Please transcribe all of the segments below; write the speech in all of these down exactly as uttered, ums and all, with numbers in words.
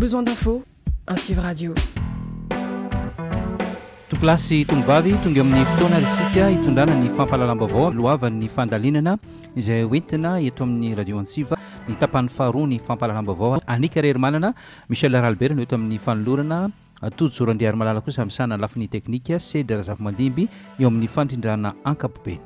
Besoin d'infos, un Civ Radio. Tokilasy tombavy tonga amin'ny fotoana risika hitondrana ny fampahalalam-baovao loavan'ny fandalinana izay hoentina eto amin'ny radio Antsiva ny tapany faharoa ny fampahalalam-baovao anika rery manana Michel Ralbert eto amin'ny fanolorana Todo Andriary Malala kosa misana lafiny teknika Sedra Zavamandimby eo amin'ny fandrindrana ankapobeny.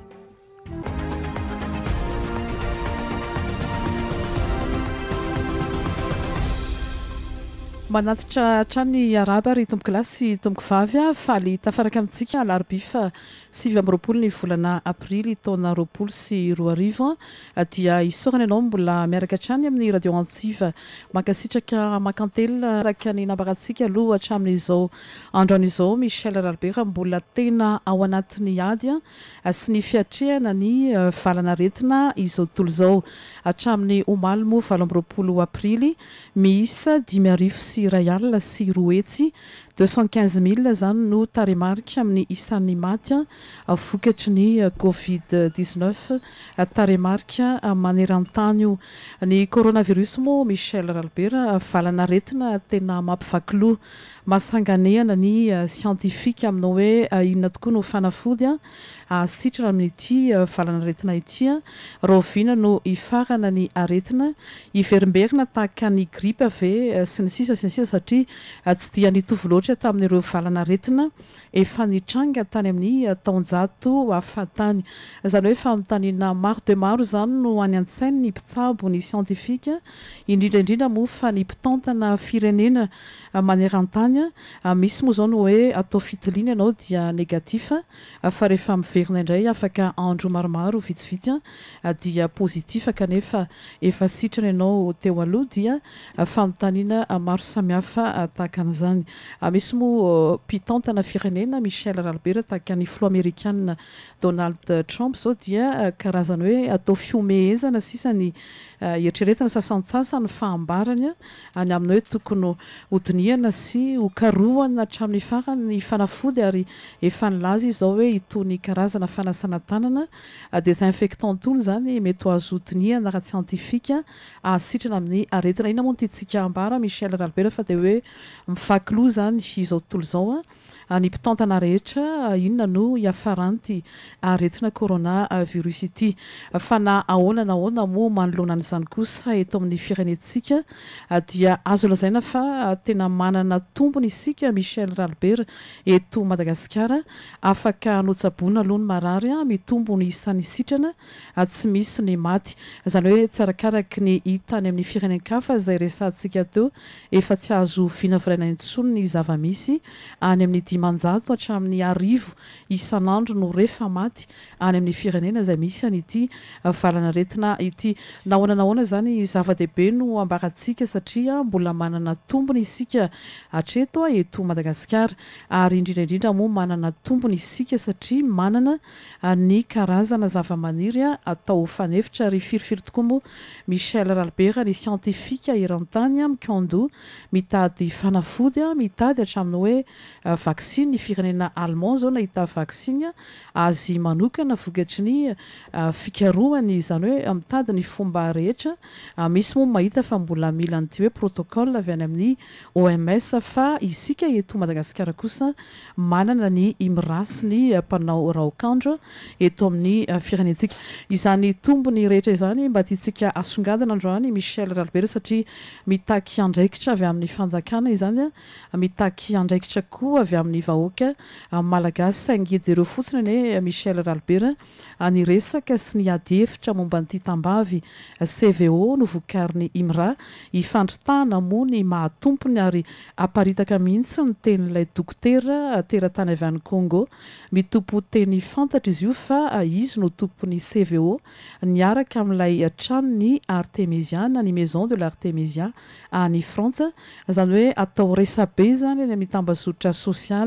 Manatitra trany araba ry tomboko lasy tomboko vavy faly tafaraka amintsika alarbifa sivy amby roapolo ny volana aprily taona roapolo sy roa arivo dia isorana ianao mbola miaraka trany amin'ny radio Antsiva mankasitraka makantela raka ny nambaratsika aloha hatramin'izao androan'izao Michel Ralbert mbola tena ao anatin'ny ady sy ny fiatrehana ny valana retina izao tontolo izao hatramin'ny omalimo valo amby roapolo aprily miisa dimy arivo sy ray alina sy roa hetsy deux cent quinze mille zany no taremarika amin'ny isan'ny maty vokatry ny covid dix-neuf taremarika maneran-tany ny coronavirus moa Michel Ralbert valana retina tena mampivakiloha masanganehana ny siantifika aminao hoe inona tokoa no fanafody sitrana amin'ity valana retina ity rovina no ifarana ny aretina iverimberina tahaka ny grippe ave sy ny sisa sy ny sisa satria tsy dia nitovy loatra tamin'ireo valana retina efa nitranga tany amin'ny taonjato afatany zany hoe fanontaniana maro de maro zany no any an-tsainy ny mpitsabo ny siantifika indrindra indrindra moa fa ny mpitantana firenena maneran-tany misy moa zao no hoe atao fitiliana ianao dia negatifa fa rehefa miverina indray afaka andro maromaro vitsivitsy dia positif kanefa efa sitrana ianao teo aloha dia fanontaniana maro samihafa tahaka an'izany misy moa mpitantana firenena Michel Ralbert tahaka ny flo américaine Donald Trump zao dia karazany hoe atao fiomehezana sisa ny eritreretina sasantsasany fahambarany any amin'ny hoe tokony hodiniana sy hokarohana hatramin'ny farany ny fanafody ary efa nilaza izao hoe itony karazana fanasana tanana désinfectant tony zany mety ho azo hodiniana raha siantifika asitrana amin'ny aretina ina moa nititsika ambara Michel Ralbert fa dia hoe mifakiloha zany izao tontolo izao ny mpitantana rehetra inona no iafaranty aretina corona virus ity fa na ahoana na ahoana moa manoloana an'izany kosa eto amin'ny firenetsika dia azo lazaina fa tena manana tombony isika Michel Ralbert eto Madagasikara afaka hanotsaboana aloha ny marary mitombo ny isan'ny sitrana tsy misy ny maty zany hoe tsarakaraka ny hitany amin'ny firenenkafa izay resantsika teo efa tsy azo vinaviraina intsony ny zava-misy any amin'ny manjato hatramin'ny arivo isan'andro no rehefa maty any amin'ny firenena izay misy an'ity valana retina ity nahoana nahoana zany zava-dehibe no ambaratsika satria mbola manana tombony isika hatreto eto Madagasikara ary indrindra indrindra moa manana tombony isika satria manana ny karazana zava-maniry atao fanefitra ary firifiry tokoa moa Michel Ralbert ny siantifika eran-tany mikando mitady fanafody mitady hatramin'ny hoe vaksiny ny firenena allemand zao nahita vaksiny azy manokana vokatry ny fikarohany zany hoe mitady ny fomba rehetra misy moa mahita fa mbola mila an'ity hoe protocole avy any amin'ny O M S fa isika eto Madagasikara kosa manana ny imrasy ny mpanao raokandro eto amin'ny firenetsika izany tombony rehetra izany mba tiatsika asongadana androany Michel Ralbert satria mitaky andraikitra avy amin'ny fanjakana izany mitaky andraikitra koa avy amin'ny vahoaka malagasy saingidy ireo fotsiny ne Michel Ralbert ny resaka sy ny ady hevitra momba nyity tambavy C V O no vokariny imra ifandritahana moa ny mahatompony ary aparitaka mihitsy ny tenin'ilay dokotera teratany avy any Congo mitompo teny fantatra izy io fa izy no tompony C V O niaraka amin'ilay tranony Artemisia ny maison de l'Artemisia any Frantsa zany hoe atao resabe zany ny mitambazotra social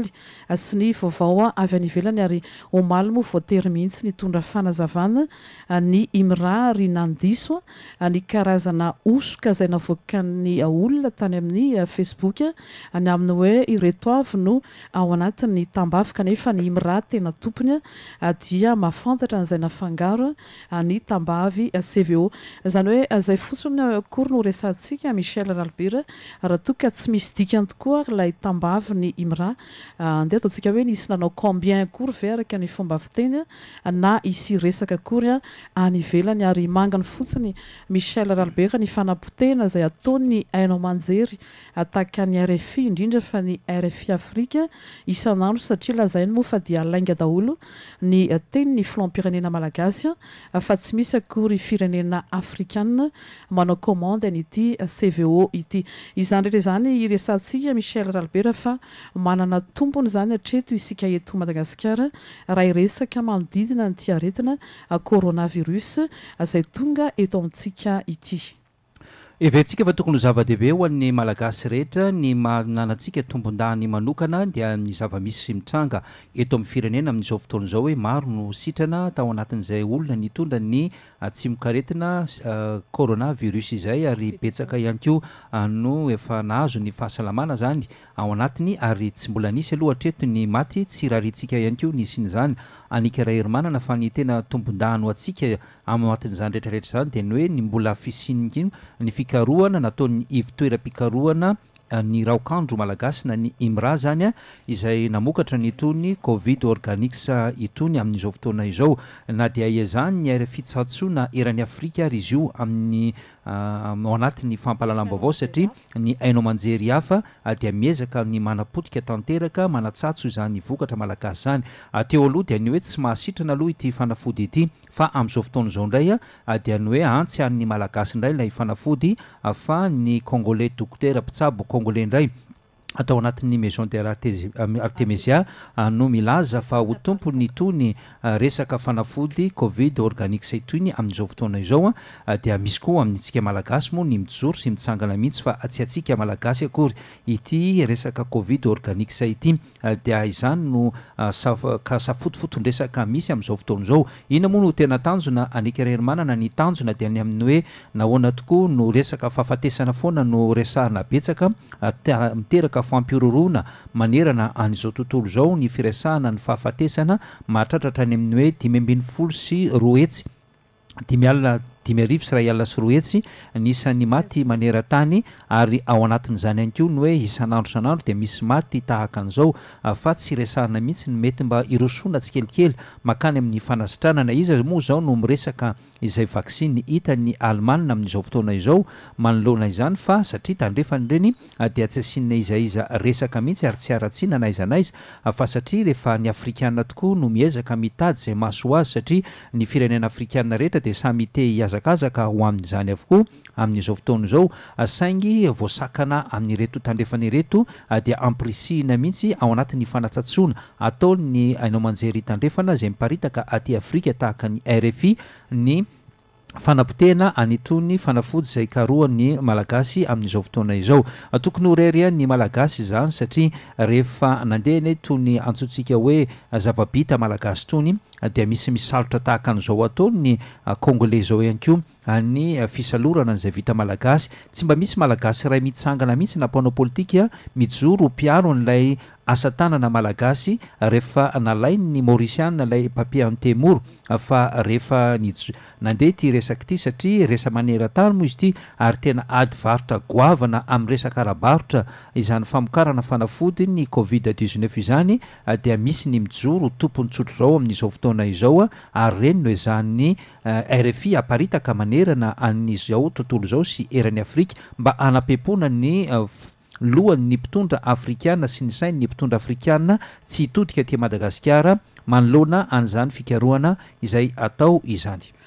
omaly sy ny vaovao avy any ivelany ary omaly moa voatery mihitsy nitondra fanazavana ny imra ry nandiso ny karazana osoka zay navoaka ny olona tany amin'ny Facebook any amin'ny hoe ireto avy no ao anatin'ny tambavy kanefa ny imra tena tompony dia mafantatra an'izay nafangaro ny tambavy C V O zany hoe zay fotsiny akory no resantsika Michel Ralbert raha toka tsy misy dikany tokoa ilay tambavy ny imra andeha ataontsika hoe nisy nanao combien akory ve araka ny fomba fiteny na isy resaka akory any ivelany ary mangany fotsiny Michel Ralbert ny fanapotena zay ataony hainao manjery ataka ny R F I indrindra fa ny R F I Afrika isan'andro satria lazainy moa fa dia lainga daholo ny teny ny filoham-pirenena malagasy fa tsy misy akory firenena afrikana manao commande an'ity C V O ity izany rehetra zany iresantsika Michel Ralbert fa manana tompony zany hatreto isika eto Madagasikara raha iresaka manodidina ny ty aretina coronavirus zay tonga eto amintsika ity. Eventsika fa tokony ho zava-dehibe ho an'ny malagasy rehetra ny mananantsika tombon-dany manokana dia ny zava-misy mitranga eto amin'ny firenena amin'izao fotoana izao hoe maro no sitrana tao anatin'izay olona nitondra ny tsimokaretina coronavirus izay ary betsaka ihany koa no efa nahazo ny fahasalamana zany ao anatiny ary tsy mbola nisy aloha hatreto ny maty tsy rarintsika ihany koa nisy n'izany anika raha hermanana fa ny tena tombon-dano atsika anatin'izany rehetrarehetra zany dia ny hoe ny mbola fisiany ny fikarohana nataon'ny ivitoeram-pikarohana ny raokandro malagasy na ny imra zany a izay namokatra nytony covid organix itony amin'izao fotoana izao na dia iazany ny R F I tsatsoana eran'ny Afrika ary izy io amin'ny ao anatin'ny fampahalalam-baovao satria ny hainao manjery hafa dia miezaka ny manapotika tanteraka manatsatso izany vokatra malagasy zany teo aloha dia ny hoe tsy mahasitrana aloha ity fanafody ity fa amin'izao fotoana izao indray a dia ny hoe antsy an'ny malagasy indray ilay fanafody fa ny congolais docteur mpitsabo congolais indray atao anatin'ny maison de Artemisia no milaza fa ho tompony itony resaka fanafody covid organix itony amin'izao fotoana izao dia misy koa amin'ntsika malagasy moa ny mijoro sy mitsangana mihitsy fa tsy atsika malagasy akory ity resaka covid organix ity dia izany no ka safotofotondresaka misy amin'izao fotoana izao ina moa no tena tanjona anika hermanana ny tanjona dia ny amin'ny hoe nahoana tokoa no resaka fahafatesana foana no resahana betsaka miteraka fampirorona manerana an'izao tontolo izao ny firesahana ny fahafatesana mahatratratra any amin'ny hoe dimy ambin'ny folo sy roa hetsy dimy alina dimy arivo sy ray alina sy roa hetsy nisan'ny maty manera-tany ary ao anatin'izany ihany koa ny hoe isan'andro isan'andro dia misy maty tahaka an'izao fa tsy resahana mihitsy ny mety mba irosoana tsikelikely makany amin'ny fanasitranana izy moa zao no miresaka izay vaksiny hita ny Allemagne amin'izao fotoana izao manoloana izany fa satria tandrefany ireny dia tsy asiana izaiza resaka mihitsy ary tsy aratsiana naiza naiza fa satria rehefa ny afrikana tokoa no miezaka mitady izay maso azy satria ny firenena afrikana rehetra dia samy te hiazakazaka ho amin'izany avokoa amin'izao fotoana izao saingy voasakana amin'ireto tandrefana ireto dia amprisihina mihitsy ao anatin'ny fanatsatsoana ataony hainao manjery tandrefana izay miparitaka aty Afrika tahaka ny R F I ny fanapotena anitony fanafody izay karohany malagasy amin'izao fotoana izao tokony horery ny malagasy izany satria rehefa nandeha ny tony antsointsika hoe zava-bita malagasy tony dia misy misalotra tahaka an'izao ataony ny congolais zao ihany koa ny fisalorana an'izay vita malagasy tsy mba misy malagasy ray mitsangana mihitsy nampanao politika mijoro piaro n'ilay asa tanana malagasy rehefa nalainy ny maorisiana ilay papier antemoro fa rehefa nandeha ty resaka ity satria resa manera-tany moa izy ity ary tena ady varotra goavana amin'ny resaka arabarotra izany famokarana fanafody ny covid dix-neuf izany dia misy ny mijoro tompony tsotro zao amin'izao fotoana izao ary reny no izany R F I aparitaka manerana an'izao tontolo zao sy eran'ny Afrika mba anapepona ny lohany ny mpitondra afrikana sy ny sainy ny mpitondra afrikana tsy hitodika ty Madagasikara manoloana an'izany fikarohana izay atao izany.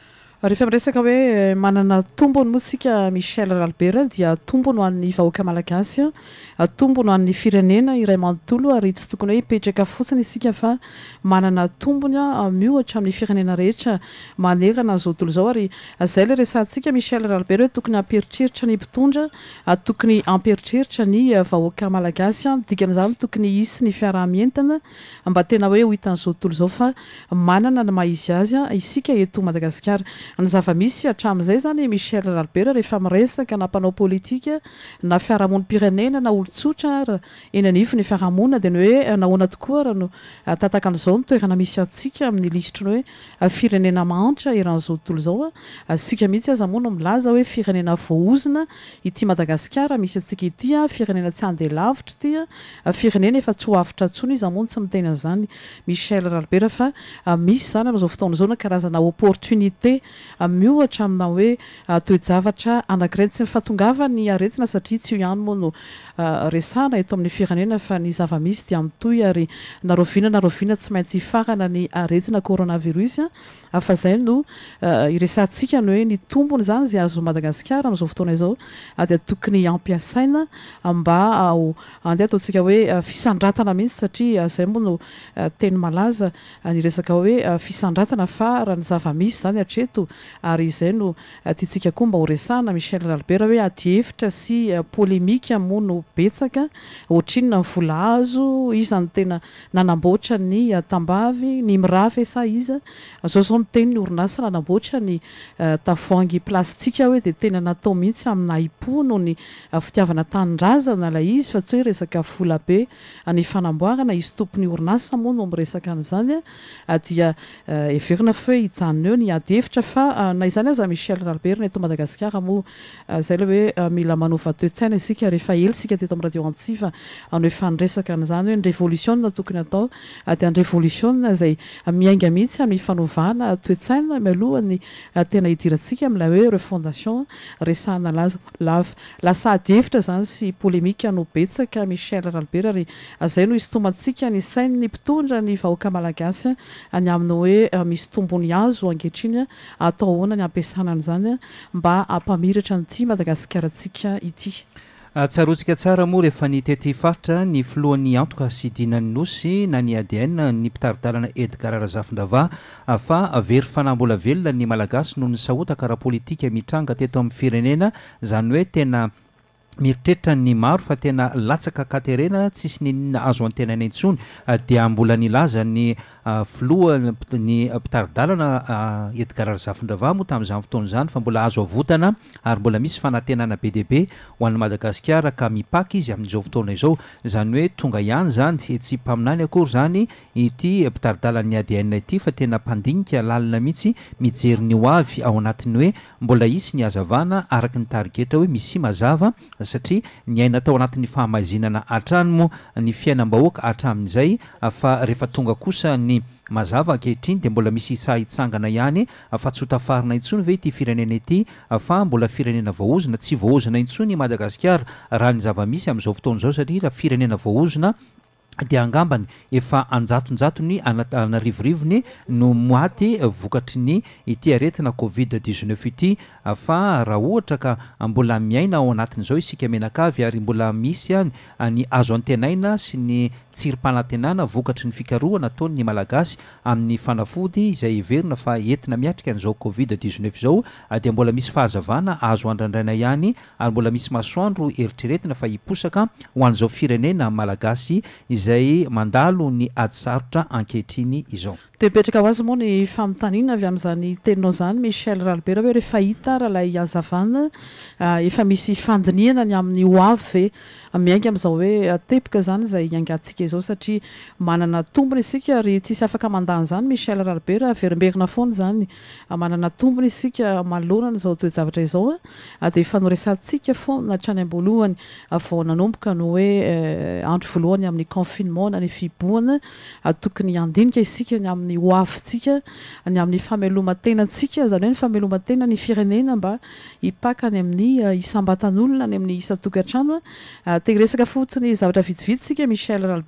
rehefa miresaka hoe manana tombony moa sika Michel Albert dia tombony ho an'ny vahoaka malagasy a tombony ho an'ny firenena iray manontolo ary tsy tokony hoe hipetraka fotsiny isika fa manana tombony a miohatra amin'ny firenena rehetra manerana zao tontolo zao ary zay le resantsika Michel Albert hoe tokony ampieritreritra ny mpitondra tokony ampieritreritra ny vahoaka malagasy a dikan'izany tokony hisy ny fiarahamientana mba tena hoe ho hitan'izao tontolo zao fa manana ny maizy azy a isika eto Madagasikara ny zava-misy hatramin'izay zany Michel Albert rehefa miresaka na mpanao politika na fiarahamonim-pirenena na olon-tsotra eny anivy ny fiarahamonina dia ny hoe nahoana tokoa raha no tataka an'izao ny toerana misy antsika amin'ny lisitry ny hoe firenena mahantra eran'izao tontolo zao a sika mihitsy aza moa no milaza hoe firenena voahozina ity Madagasikara misy antsika ity a firenena tsy andeha lavitra ity a firenena efa tsy ho avitra ntsony izy amono tsy miteny an'izany Michel Albert fa misy zany amin'izao fotoana izao na karazana opportunité miohatra amina hoe toe-javatra anankiray tsy mifatongava ny aretina satria tsy io ihany moa no resana eto amin'ny firenena fa ny zava-misy dia mitoy ary naroviana naroviana tsy maintsy hifarana ny aretina coronavirus a fa zay no iresantsika ny hoe ny tombony zany zay azo Madagasikara amin'izao fotoana izao dia tokony ampiasaina mba andeha ataontsika hoe fisandratana mihitsy satria zay moa no teny malaza ny resaka hoe fisandratana fa raha ny zava-misy zany hatreto ary izay no tiantsika koa mba ho resahana Michel Albert hoe ady hevitra sy polémika moa no betsaka ohatrinona ny vola hazo izany tena nanamboatra ny tambavy ny mirafy sa iza zao zao no teny ny orinasa nanamboatra ny tavoahangy plastika hoe dia tena natao mihitsy amina ipo no ny fitiavana tanindrazana ilay izy fa tsy hoe resaka vola be ny fanamboarana izy tompony orinasa moa no miresaka an'izany dia everina fa hoe hijanona eo ny ady hevitra fa na izany aza Michel Albert ny eto Madagasikara moa zay le hoe mila manova toe-tsaina isika rehefa ely sika teto amin'ny radio antsiva ny efa niresaka an'izany hoe ny révolution tokony atao dia ny révolution izay miainga mihitsy amin'ny fanovana toe-tsaina mialoha ny tena hidirantsika amin'ilay hoe refondation resahana laza lava lasa ady hevitra zany sy polémika no betsaka Michel Albert ary zay no isotomantsika ny sainy ny mpitondra ny vahoaka malagasy any amin'ny hoe misy tombony azo ankehitriny atao ahoana ny ampiasana an'izany mba hampamiratra nyity Madagasikaratsika ity tsarotsika tsara moa rehefa ny tety faritra ny filohan'ny antoka sy dinany nosy na ny A D N ny mpitaridalana Edgar Razafindava fa very fanambola velona ny malagasy noho ny sahotaka raha politika mitranga teto amin'ny firenena zany hoe tena mieritreritra ny maro fa tena latsaka katerena tsisy ninina azo antenana intsony dia mbola nilaza ny filoha ny mpitaridalana Edgar Razafindava moa tamin'izany fotoana izany fa mbola azo avotana ary mbola misy fanantenana be dia be ho an'ny Madagasikara ka mipaky izy amin'izao fotoana izao zany hoe tonga ihany zany tsy mpaminany akory zany ity mpitaridalan'ny A D N ity fa tena mpandinika lalina mihitsy mijery ny ho avy ao anatin'ny hoe mbola isy ny azavana araky ny tarigetra hoe misy mazava satria ny aina tao anatin'ny fahamazinana hatrany moa ny fiainam-bahoaka hatramin'izay fa rehefa tonga kosa ny mazava ankehitriny dia mbola misy isa hitsangana ihany fa tsy ho tafarina intsony ve ity firenena ity fa mbola firenena voahozina tsy voahozina intsony Madagasikara raha ny zava-misy amin'izao fotoana izao satria raha firenena voahozina dia angambany efa anjatonjatony anarivorivony no moaty vokatry ny ity aretina covid dix-neuf ity fa raha ohatra ka mbola miaina ao anatin'izao isika menakavy ary mbola misy ny azo antenaina sy ny tsirim-panantenana vokatry ny fikarohana ataony ny malagasy amin'ny fanafody izay everina fa entina miatrika an'izao covid dix-neuf izao dia mbola misy fahazavana azo andrandraina ihany ary mbola misy masoandro eritreretina fa hiposaka ho an'izao firenena malagasy izay mandalo ny ady sarotra ankehitriny izao dia mipetraka ho azy moa ny famitaniana avy amin'izany teninao zany Michel Albert hoe rehefa hita raha ilay hazavana efa misy fandiniana ny amin'ny ho avy ve miainga amin'izao hoe tepika zany izay iangatsika izao satria manana tombony isika ary tsisy afaka mandany zany Michel Albert verimberina foana zany manana tombony isika manoloana izao toe-javatra izao dia efa noresantsika foana hatrany am-boalohany vao nanomboka no hoe andro voalohany amin'ny confinement na ny fibohana tokony andinika isika ny amin'ny ho avintsika ny amin'ny fameloma-tenantsika zany hoe ny fameloma-tena ny firenena mba hipakany amin'ny isam-batan'olona ny amin'ny isa tokantrano te resaka fotsiny zavatra vitsivitsy sika Michel Albert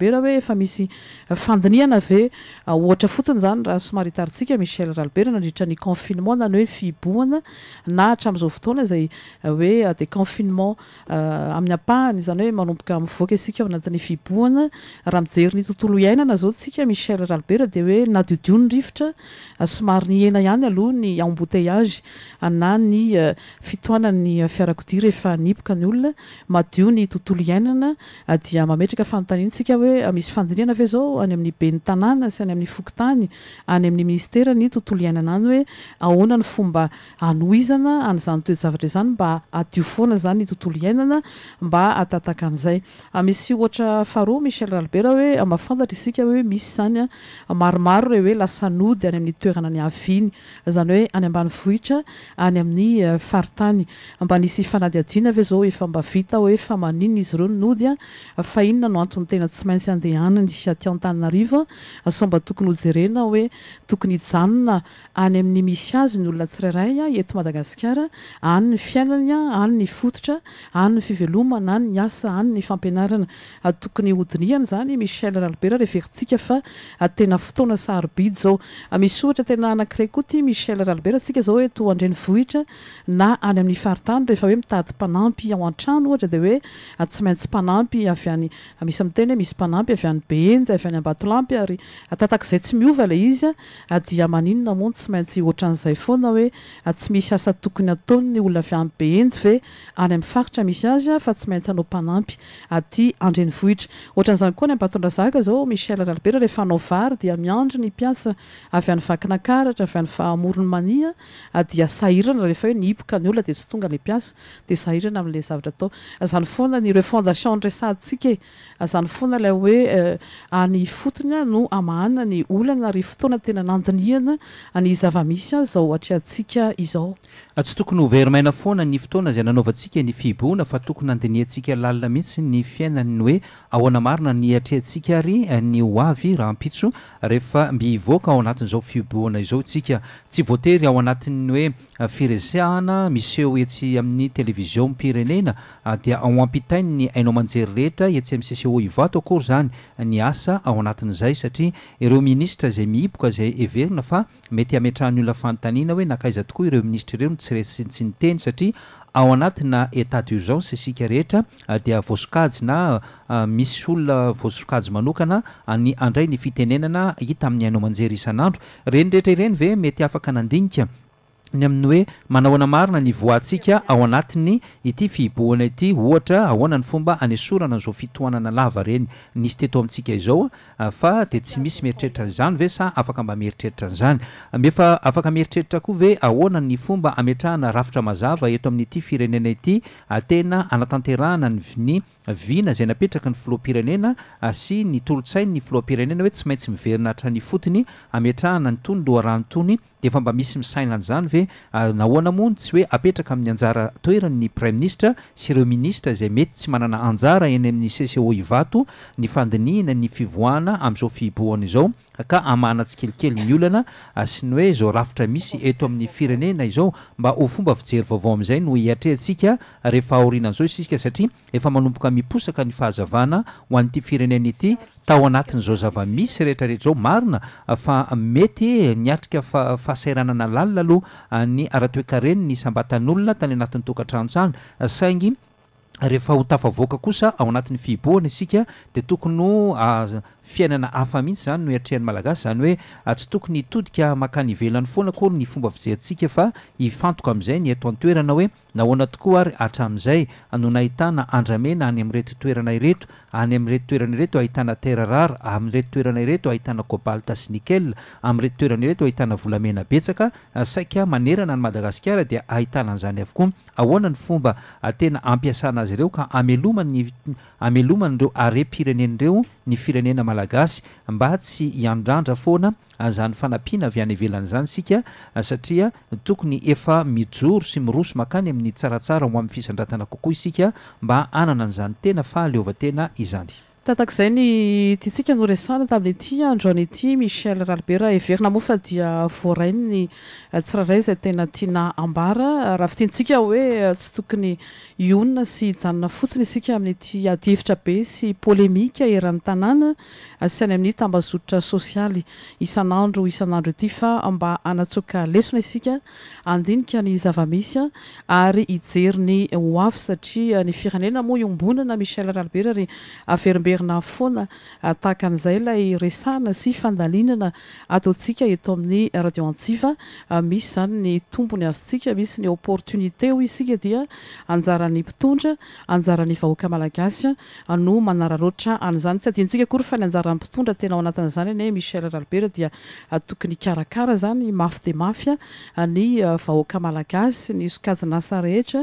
Albert hoe efa misy fandiniana ve ohatra fotsiny zany raha somary hitaritsika Michel Albert nandritra ny confinement na ny hoe fibohana na hatramin'izao fotoana izay hoe de confinement amin'ny ampahany zany hoe manomboka mivoaka isika ao anatin'ny fibohana raha mijery ny tontolo iainana zao tsika Michel Albert de hoe nadiodio ny rivotra somary ny ena ihany aloha ny embouteillage na ny fitohanan'ny fiarakodia rehefa nipoka ny olona madio ny tontolo iainana dia mametraka fanontaniantsika hoe misy fandiniana ve zao any amin'ny ben'ny tanàna sy any amin'ny fokontany any amin'ny ministera ny tontolo iainana any hoe ahoana ny fomba anoizana an'izany toejavatra izany mba adio foana zany ny tontolo iainana mba atataka an'izay misy ohatra faharoa Michel Albert hoe mafantatra isika hoe misy zany maromaro re hoe lasanody any amin'ny toerana ny aviny zany hoe any ambanivohitra any amin'ny faritany mba nisy fanadiadiana ve zao efa mba vita hoe fa maninona izy ireo nody fa inona no antony tena tsy maintsy andehanany aty Antananarivo so mba tokony hojerena hoe tokony hijanona any amin'ny misy azy ny olona tsirairay eto Madagasikara any ny fiainany any ny fototra any ny fivelomana any ny asa any ny fampianarana tokony hodiniana zany Michel Albert reveritsika fa tena fotoana sarobidy zao misy ohatra tena anankiray koa ty Michel Albert tsika zao hoe to andrenivohitra na any amin'ny faritany rehefa hoe mitady mpanampy ao an-trano ohatra de hoe tsy maintsy mpanampy avy any misy amin'ny teny misy mpanampy avy any Behenja avy any Ambatolampy ary tatak'izay tsy miova le izy dia maninona moa tsy maintsy ohatran'izay foana hoe tsy misy asa tokony ataony ny olona avy any Behenja ve any amin'ny faritra misy azy fa tsy maintsy hanao mpanampy aty andrenivohitra ohatran'izany koa ny Ambatondrazaka zao Michel Albert rehefa hanao vary dia miandry ny mpiasa avy any Vakinakaratra avy any Morondmania dia sahirana rehefa hoe nipoka ny olona de tsy tonga le mpiasa de sahirana amin'le zavatra atao zany foana ny refondation resantsika zany foana ilay hoe any fotony no amahana ny olana ary fotoana tena nandiniana ny zava-misy zao atreantsika izao tsy tokony ho verimaina foana ny fotoana izay nanaovantsika ny fibohana fa tokony nandiniantsika lalina mihitsy ny fiainany hoe ahoana marina ny atreantsika ary ny hoavy raha ampitso rehefa mbivoaka ao anatin'izao fibohana izao tsika tsy voatery ao anatin'ny hoe firesahana miseho etsy amin'ny televizion pirenena dia ao ampitainy ny ainao manjery rehetra etsy amin'ny C C O Ivato akory zany ny asa ao anatin'izay satria ireo ministra izay mihiboka izay everina fa mety hametrahany olona fanontaniana hoe nakaiza tokoa ireo ministra ireo tsy resitsy ny teny satria ao anatina état d'urgence isika rehetra dia voasokajy na misy olona voasokajy manokana ny andray ny fitenenana hita amin'ny ainao manjery isan'andro reny rehetra ireny ve mety afaka nandinika ny amin'ny hoe manahoana marina ny voantsika ao anatiny ity fibohana ity ohatra ahoana ny fomba anesorana zao fitohanana lava reny nisy teto amintsika izao fa de tsy misy mieritreritra zany ve sa afaka mba mieritreritra zany mefa afaka mieritreritra koa ve ahoana ny fomba ametrahana rafitra mazava eto amin'ity firenena ity tena anatanterahana ny vina izay napetraka ny filohampirenena sy ny tolotsainy ny filohampirenena hoe tsy maintsy miverina hatrany fotony ametrahana ny tony loharano tony de efa mba misy misainana zany ve nahoana moa tsy hoe apetraka amin'ny anjara toerany prime ministre sy ireo ministra izay mety tsy manana anjara eny amin'ny C C O Ivato ny fandiniana ny fivoahana amin'izao fibohana izao ka amana tsikelikely ny olana sy ny hoe zao rafitra misy eto amin'ny firenena izao mba ho fomba fijery vaovao amin'izay no hiatrehantsika rehefa aorianan'izao isika satria efa manomboka miposaka ny fahazavana ho an'ity firenena ity tao anatin'izao zava-misy rehetrarehetra zao marina fa mety niatrika fa fahasairanana lalina aloha ny ara-toekareny ny sambatan'olona tany anatin'ny tokantrano zany saingy rehefa ho tafavoaka kosa ao anatin'ny fibohana isika de tokony no fiainana hafa mihitsy zany no hiatrehany malagasy zany hoe tsy tokony hitodika makany ivelany foana akory ny fomba fijerintsika fa hifantoka amin'izay ny eto an-toerana hoe nahoana tokoa ary hatramin'izay no nahitana andramena any amin'reto toerana ireto any amin'reto toerana ireto ahitana terre rare amin'reto toerana ireto ahitana cobalt sy nickel amin'reto toerana ireto ahitana volamena betsaka saika manerana ny Madagasikara dia ahitana an'izany avokoa ahoana ny fomba tena ampiasana azy ireo ka amelomany amelomany ireo arem-pirenen'ireo ny firenena malagasy mba tsy hiandrandra foana zany fanampiana avy any ivelany zany sika satria tokony efa mijoro sy miroso makany amin'ny tsaratsara ho amin'ny fisandratana kokoa isika mba anana an'izany tena fahaleovatena izany. tatak'izay ny tiatsika no resana tamin'nyity androany ity Michel Ralbert everina moa fa dia voarainy tsiraray izay tena tiana ambara raha fitiantsika hoe tsy tokony ionina sy janona fotsiny isika amin'ity adihevitra be sy polémika eran'ny tanàna sy any amin'ny tambazotra sosialy isan'andro isan'andro ity fa mba anatsoaka lesona isika andinika ny zavamisy ary hijery ny ho avy satria ny firenena moa iombonana Michel Ralbert ary averimberina foana tahaka an'izay ilay resana sy fandalinana ataontsika eto amin'ny radio antsiva misy zany ny tombony azontsika misy ny opportunité ho isika dia anjaran'ny mpitondra anjaran'ny vahoaka malagasy no manararoatra an'izany tsy adintsika kory fa ny anjaran'ny mpitondra tena ao anatin'izany ane Michel Ralbert dia tokony karakara zany mafy de mafia ny vahoaka malagasy ny sokajinasa rehetra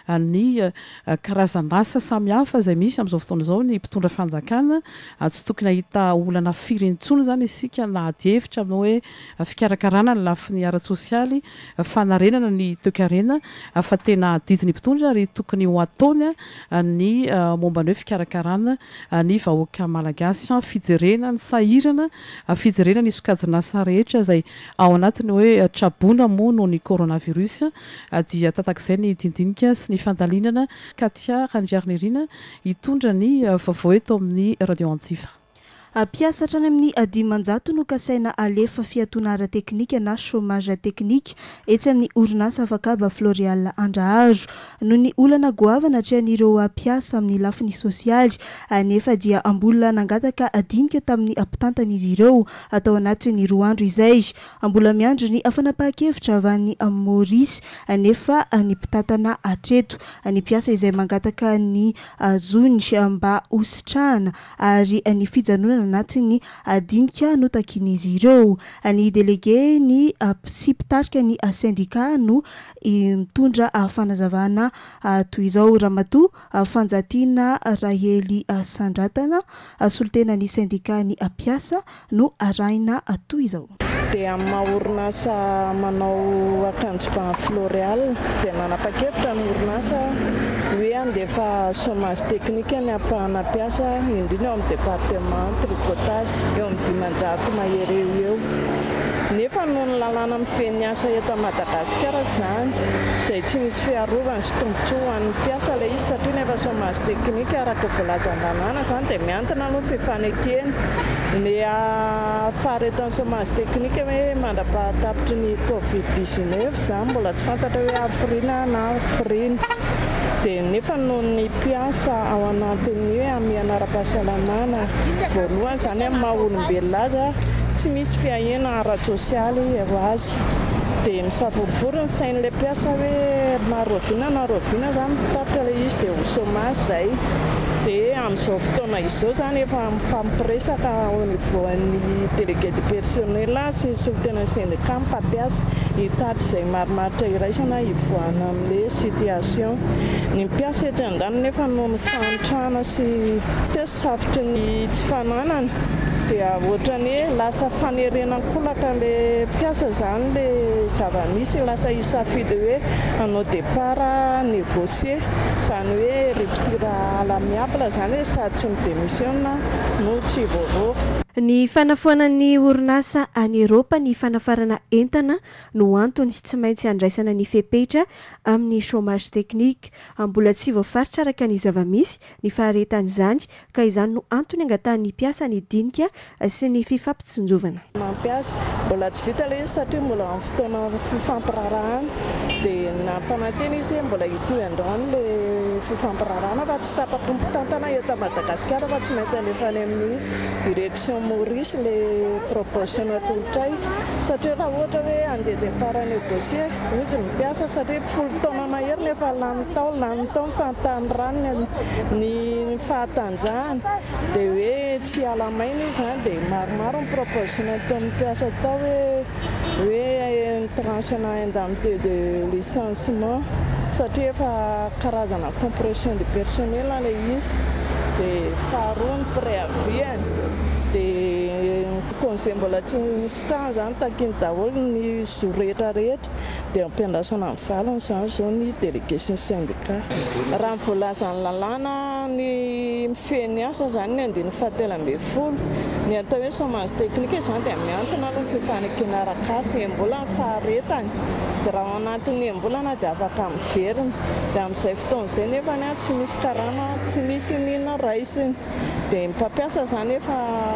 ny karazanasa samihafa izay misy amin'izao fotoana izao ny mpitondra fanjakana tsy tokony ahita olana firentsony zany isika na adihevitra aminao hoe fikarakarana ny lafiny ara-tsosialy fanarenana ny toekarena fa tena didiny mpitondra ary tokony ho ataony ny momba ny hoe fikarakarana ny vahoaka malagasy fijerena ny sahirana fijerena ny sokajinasa rehetra izay ao anatiny hoe trabona moa no ny coronavirus dia tatak'izay ny dindinika sy ny fandalinana Katia Randriarnirina hitondra ny vaovao eto amin'ny radio antsiva. Piasa hatrany amin'ny dimanjato no kasaina alefa fiatoana ara-teknika na chômage teknika etsy amin'ny orinasa Vakaba Florial Andrahazo no ny olana goavana hatrehan'ireo piasa amin'ny lafiny sosialy nefa dia ambola nangataka adinika tamin'ny ampitantana izy ireo atao anatin'ny roa andro izay ambola miandry ny afanapa-kevitra avy any Maurice nefa ny mpitantana hatreto ny piasa izay mangataka ny zony mba hositrahana ary ny fijanonana anatin'ny adinika no takin'izy ireo ny délégué ny sy mpitarika ny syndicat no mitondra fanazavana toy izao Ramatoa Fanjatiana Rahely Sandratana solitena ny syndicat ny piasa no arahina toy izao. Dia maorinasa manao akanjo ba Florial dia nanapa-kevitra ny orinasa hoe andefa chômage teknika ny apahana piasa indrindra eo amin'ny département tricotage eo amin'ny dimanjato mahery eo eo nefa noho ny lalàna mifehy asa eto Madagasikara izany izay tsy misy fiarovana sy tombotsoa ho an'ny piasa ilay izy satria nefa chômage teknika araka voalazan-tanàna izany dia miantona aloha fifanekeny ny faharetan'ny chômage teknika hoe mandrapahatapitry ny covid dix-neuf izany mbola tsy fantatra hoe afrina na afrina dia nefa noho ny piasa ao anatin'ny hoe amihana ara-pahasalamana voalohany izany amin'ny maha-olombelona azy tsy misy fiahina ara-tsosialy ho azy dia misavorivory ny sain'ilay piasa hoe naroviana naroviana izany mitapitra ilay izy dia ho chômage izay dia amin'izao fotoana izao zany efa mifampiresaka au niveau an'ny délégué de personnel sy ny solitena syndicat mpampiasa hitady izay marimaritra iraisana hivoahana amin'ilay situation ny mpiasa etsy an-daniny nefa noho ny fanitrahana sy tesafotry ny tsy fananana dia ohatrany lasa fanerenan-kolaka le piasa zany le zava-misy lasa isafidy hoe anao départ négocier zany hoe rupture amiable zany sady tsy midémissionna no tsy voavoaka. Ny fanafoanan'ny orinasa any Eropa ny fanafarana entana no antony tsy maintsy andraisana ny fepetra amin'ny chômage teknika mbola tsy voafaritra araka ny zava-misy ny faharetan'izany ka izany no antony angatahan'ny piasa ny dinika sy ny fifampitsinjovana. Mampiasa mbola tsy vita ilay izy satria mbola amin'ny fotoana fifampirarahana dia nampanantena izy mbola hitohy androany le fifampirarahana fa tsy tapaka mpitantana eto Madagasikara fa tsy maintsy alefa any amin'ny direction Maurice le proposition atolotray satria raha ohatra hoe andeha départ négocier izy mipiasa satria folo taona mahery nefa lany tao lany tao fahatany rano ny fahatanjahana dia hoe tsy alamaina izy zany dia maromaro ny proposition ataon'ny mpiasa tao hoe hoe tranchena indemnité de licenciement satria efa karazana compression de personnel ilay izy dia faharoa ny préavis dia conseil mbola tsy misy trano zany takiny daholo ny zo rehetra rehetra dia ampiandrasana amin'ny valiny zany zao ny délégation syndicat. Raha mivolazan'ny lalàna ny mifeny asa zany ny andiny fahatelo ambin'ny folo ny atao hoe chômage technique zany dia miantona aloha ny fifanekena arak'asa mbola faharetany dia raha ao anatin'ny embolana dia afaka miverina dia amin'izay fotoana izay nefa ny tsy misy karama tsy misy nina raisiny dia mpampiasa zany efa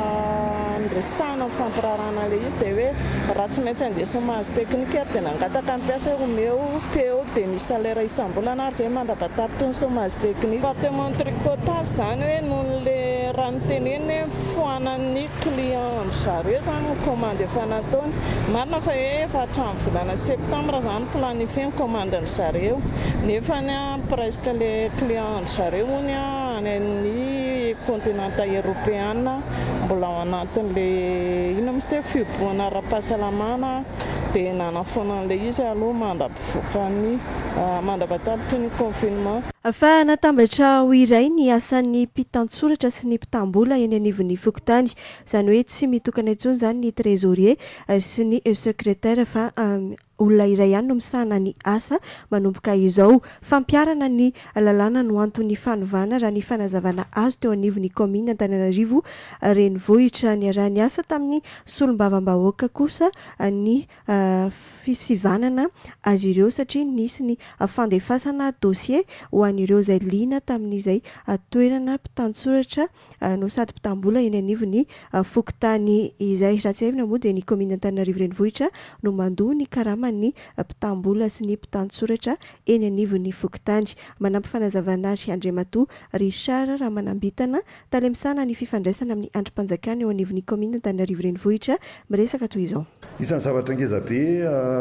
resana fampirarana le izy dia hoe raha tsy maintsy andeha chômage technique dia nangataka mpiasa omeo peo dia misy salaire isam-bolana ary zay mandrapahatapitry ny chômage technique. Département tricotage zany hoe noho le raha niteneny foanan'ny client amin'ny zareo zany commande efa nataony marina fa hoe efa hatramin'ny volana septembre zany planifié ny commande ny zareo nefa ny presque le client ny zareo moa ny any continent européenne mbola ao anatin'le ino misy te fiboana ara-pahasalamana dia nanafonan'le izy aloha mandrapivoaka ny mandrapahatapitry ny confinement. Fa natambatra ho iray ny asan'ny mpitantsoratra sy ny mpitambola eny anivon'ny fokontany izany hoe tsy mitokana intsony zany ny trésorier sy ny secrétaire fa olona iray ihany no misahana ny asa manomboka izao fampiarana ny lalàna no antony fanovana raha ny fanazavana azo teo anivon'ny commune Antananarivo renivohitra ny araha ny asa tamin'ny solombavam-bahoaka kosa ny fisivanana azy ireo satria nisy ny fandefasana dossier ho an'ireo izay liana tamin'izay toerana mpitantsoratra no sady mpitambola eny anivon'ny fokontany izay raha tsy haivina moa dia ny commune Antananarivo renivohitra no mandoa ny karama ny mpitambola sy ny mpitantsoratra eny anivon'ny fokontany. Manampy fanazavana azy Andriamatoa Richard raha manambitana talemsana ny fifandraisana amin'ny andrim-panjakana eo anivon'ny commune Antananarivo renivohitra miresaka toy izao. Isan'ny zavatra ngeza be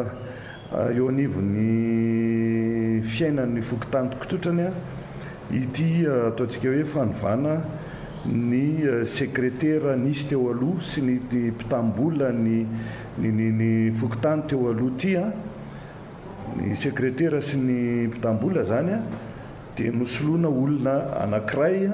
eo anivon'ny fiainan'ny fokontany tokototrany ity ataontsika hoe fanovana ny secrétaire nisy teo aloha sy ny mpitambola ny ny fokontany teo aloha ty ny secrétaire sy ny mpitambola zany a dia nosoloana olona anankiray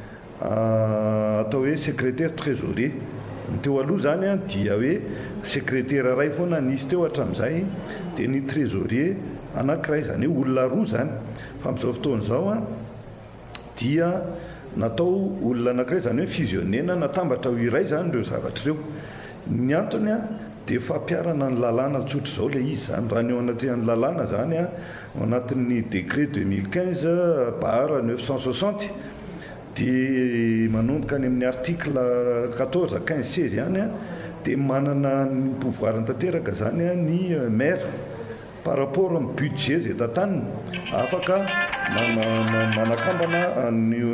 atao hoe secrétaire trésorier. Ny teo aloha zany a dia hoe secrétaire ray foana nisy teo hatramin'izay dia ny trésorier anankiray zany hoe olona roa zany fa amin'izao fotoana izao a dia natao olona anankiray zany hoe fusionnena natambatra ho iray zany ireo zavatra ireo. Ny antony a dia fampiarana ny lalàna tsotra izao le izy zany raha ny ao anatin'ny lalàna zany a ao anatin'ny décret deux mille quinze barre neuf cent soixante dia manomboka any amin'ny article quatorze quinze seize ihany a dia manana ny pouvoir tanteraka zany a ny maire par rapport amin'ny budget zay tantaniny afaka manakambana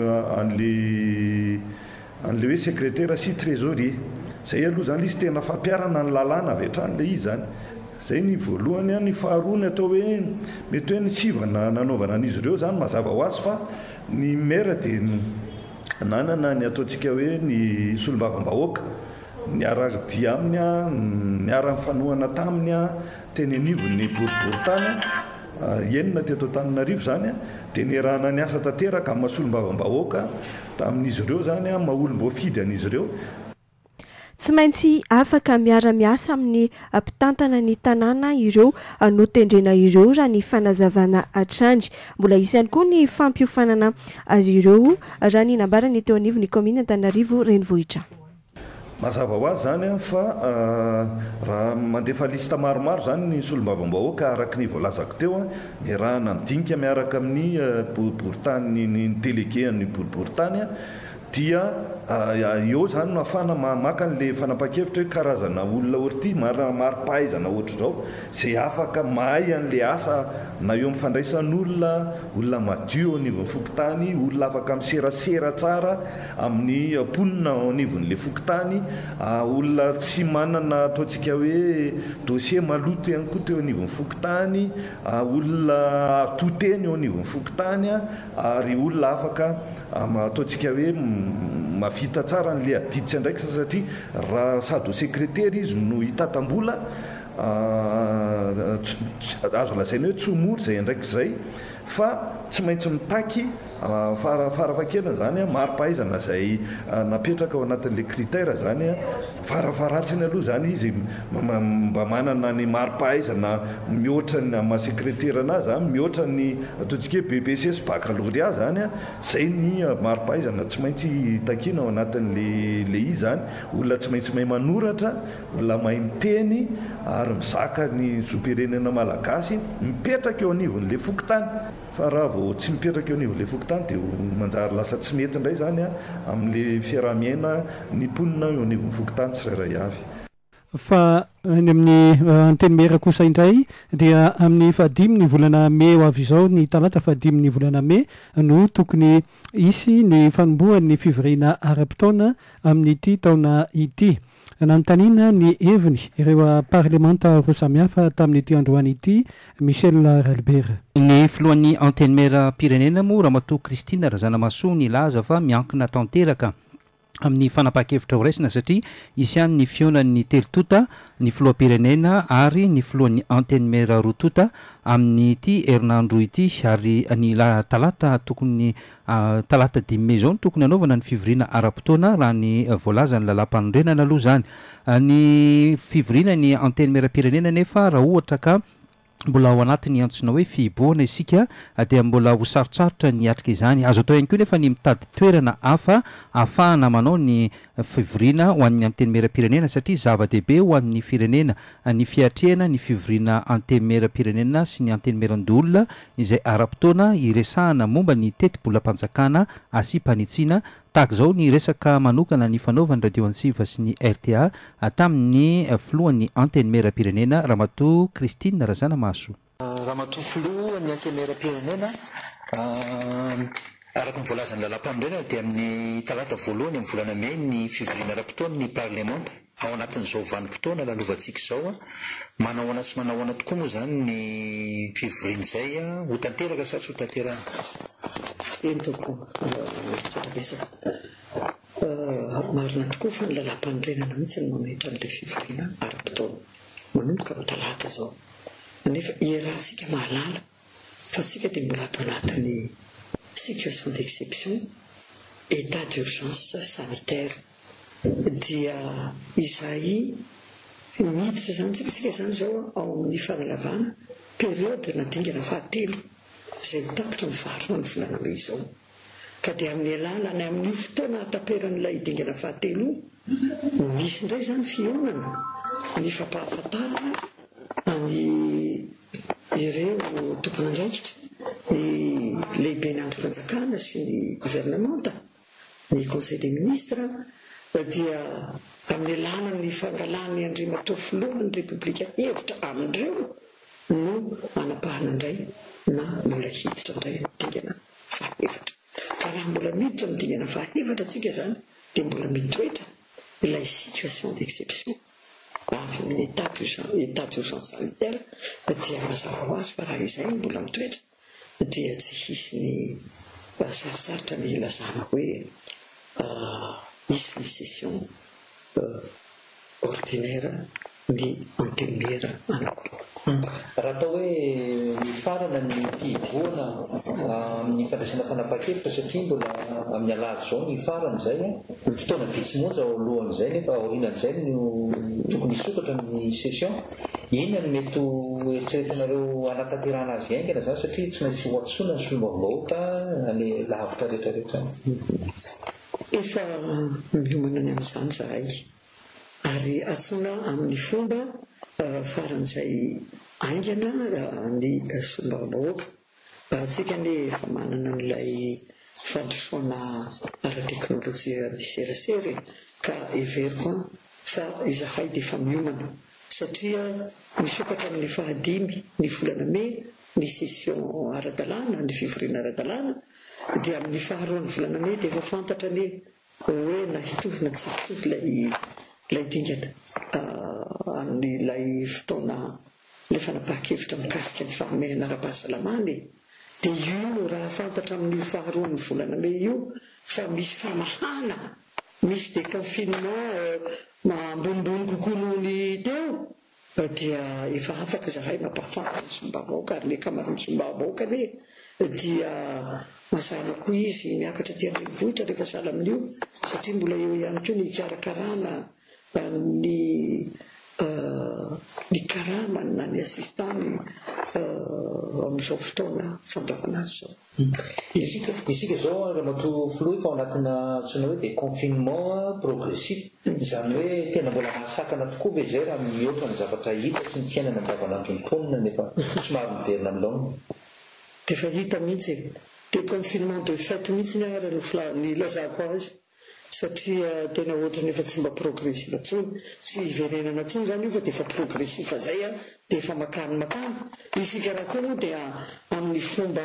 an'le an'le hoe secrétaire sy trésorier. Zay aloha zany izy tena fampiarana ny lalàna avy hatrany le izy zany. Zay ny voalohany a. Ny faharoa ny atao hoe mety hoe ny sivana nanaovana an'izy ireo zany mazava ho azy fa ny maire dia nanana ny ataontsika hoe ny solombavam-bahoaka niara-dia aminy a niara-mifanohana taminy a teny anivon'ny boriboritany enina teto Antananarivo zany a dia niarahana ny asa tanteraka amin'ny solombavam-bahoaka tamin'izy ireo zany a maha-olom-boafidy an'izy ireo. Tsy maintsy afaka miara-miasa amin'ny mpitantana ny tanàna ireo no tendrena ireo raha ny fanazavana hatrany. Mbola isany koa ny fampiofanana azy ireo raha ny nambarany teo anivon'ny commune Antananarivo renivohitra. Mazava ho azy zany a fa raha mandefa lista maromaro zany ny solombavam-bahoaka araka ny voalazako teo a miarahana midinika miaraka amin'ny boriboritany ny délégué ny boriboritany a dia eo zany no afana mamaka n'le fanapa-kevitra hoe karazana olona ohatrity maro-pahaizana ohatra izao zay afaka mahay an'le asa na eo mifandaisan'olona olona madio ao anivon'ny fokontany olona afaka miserasera tsara amin'ny mponina ao anivon'le fokontany olona tsy manana ataontsika hoe dossier maloto ihany koa teo anivon'ny fokontany olona toteny eo anivon'ny fokontany ary olona afaka ataontsika hoe mavita tsara n'le adiditsy andraikisa satria raha sady ho secrétaire izy no hitatam-bola azo lazaina hoe tsomory zay andraikizay fa tsy maintsy mitaky farafakelana zany a maro-pahaizana zay napetraka ao anatin'la critère zany a farafaratsiny aloha zany izy mba manana ny maro-pahaizana mihoatra ny mahasekretera anazy a mihoatra ny ataontsika hoe B B C S baccalauréat zany a zay ny maro-pahaizana tsy maintsy takina ao anatin'le le izy zany olona tsy maintsy mahay manoratra olona mahay miteny ary mizaka ny zopirenena malagasy mipetraka eo anivon'le fokotany fa raha vao tsy mipetraka eo anivon'le fokotany dia manjary lasa tsy mety indray zany a amin'le fiarahamiaina ny mponina eo anivon'ny fokotany tsirairay avy fa ny amin'ny anteny mera kosa indray dia amin'ny fahadimy ny volana me ho avy izao ny talata fahadimy ny volana me no tokony isy ny fanombohan'ny fivoriana ara-potoana amin'ity taona ity nanontaniana ny heviny ireo parlemanta roa samihafa tamin'ity androany ity Michel Ralbert. Ny filohan'ny antenne mera pirenena moa Ramatoa Kristina Razanamasoa ny laza fa miankina tanteraka amin'ny fanapahan-kevitra ho raisina satria isy ihany ny fionan'ny telotota ny filoha-pirenena ary ny filohan'ny antenne mera roa tota amin'ny ity herinandro ity ary ny la talata tokony uh, talata dimy me zao tokony anaovana ny fivoriana ara-potoana raha ny voalaza ny lalam-panondrenana aloha zany uh, ny fivoriana ny antenne mera pirenena nefa raha ohatra ka mbola ao anatin'ny antsona hoe fihiboana isika dia mbola ho sarotsarotra ny atrika izany azo atao ihany koa nefa ny mitady toerana hafa ahafahana manao ny fivoriana ho an'ny antenne mera pirenena satria zava-dehibe ho an'ny firenena ny fiatrehana ny fivoriana antenne mera pirenena sy ny antenne meran-dolona izay ara-potoana iresahana momba ny teti-bolam-panjakana asy-panitsiana tahaka zao ny resaka manokana ny fanaovany radio antsiva sy ny R T A tamin'ny filohan'ny antenne mera pirenena Ramatoa Kristina Razanamasoa. Ramatoa filohan'ny antenne mera pirenena araka ny voalazan'ny lalam-panondrenana dia amin'ny talata voalohany amin'ny volana me ny fivoriana ara-potoana ny parlemanta ao anatin'izao vanim-potoana lalovantsika izao a manahoana sy manahoana tokoa moa zany ny fivoriana izay a ho tanteraka sa tsy ho tanterana eny tokoa marina tokoa fa ny lalam-panondrenana mihitsy ny mametra n'ilay fivoriana ara-potoana manomboka amin'ny talata zao nefa iarahantsika mahalala fa tsika dia mbola ato anatin'ny situation d'exception état d'urgence sanitaire dia izay miditra zany tsika tsika zany zao ao amin'ny fanalavana periode nadingana fahatelo izay mitapitra mivarotra ny volana me izao ka dia amin'ny alalany amin'ny fotoana ataperan'ilay dingana fahatelo misy indray zany fionana ny fampahafantarana any ireo tompon'andraikitra ny lehibe ny androm-panjakana sy ny gouvernemanta ny conseil des ministres dia amin'ny alalany fangalany andriamatoa filohan'ny republika hevitra amindreo no manapahana indray na mbola hiditra indray dingana fahefatra ka raha mbola miditra midingana fahefatra tsika zany dia mbola mitoetra ilay situation d'exception avy amin'ny état d'urgence sanitaire dia mazava ho azy fa raha izay mbola mitoetra dia tsy hisy ny sarosarotra ny ilazana hoe hisy ny session ordinaire ny antenne mera anakiroa. Raha atao hoe mifarana ny fihiboana amin'ny fandraisana fanapahan-kevitra satria mbola amin'ny alady zao ny farana izay a ny fotoana vitsy monja ao alohan'izay nefa aorianan'izay no tokony hisokatra ny session ina no mety eritreretinareo anatanterahana azy aingana zany satria tsy maintsy ho atsoina ny solombavam-bahoaka any lavitra rehetrarehetra efa milomana ny amin'izany zahay ary atsoina amin'ny fomba faran'izay aingana ny solombavam-bahoaka tsika ny efa manana n'ilay fandrosoana ara-teknôlôjia ny serasera ka everiko fa izahay dia efa miomana satria misokatra amin'ny fahadimy ny volana me ny session ara-dalàna ny fivoriana ara-dalàna dia amin'ny faharoan'ny volana me dia efa fantatra ny hoe nahitohina tsy fitohy lay lay dingana amin'ilay fotoana ilay fanapahan-kevitra mikasika ny fahamehana ara-pahasalamany dia io raha fantatra amin'ny faharoan'ny volana me io fa misy famahana misy déconfinement ambonimbony kokoa noho ny teo dia efa afaka zahay mampahafantatra ny sombavahoaka ary le kamaron'ny sombavahoaka ne dia mazana koa izy miakatra tian'nyvohitra rehefa sala amin'io satria mbola eo ihany koa ny karakarana ny ny karamany na ny assistany amin'izao fotoana fandaovana azy zao. isika isika zao raha mato filoha fa ao anatina tsona hoe de confinement progressif izany hoe tena mbola mahasakana tokoa ve zay raha mihoatra ny zavatra hita sy ny fiainana andavanandro ny taonina nefa somary miverina amin'laona de efa hita mihitsy de confinement de fait mihitsy ny ara ny lazako azy satria tena ohatra nefa tsy mba progressive tsony tsy hiverenana tsony zany io fa de efa progressive zay a de efa makany makany isika raha koa moa dia amin'ny fomba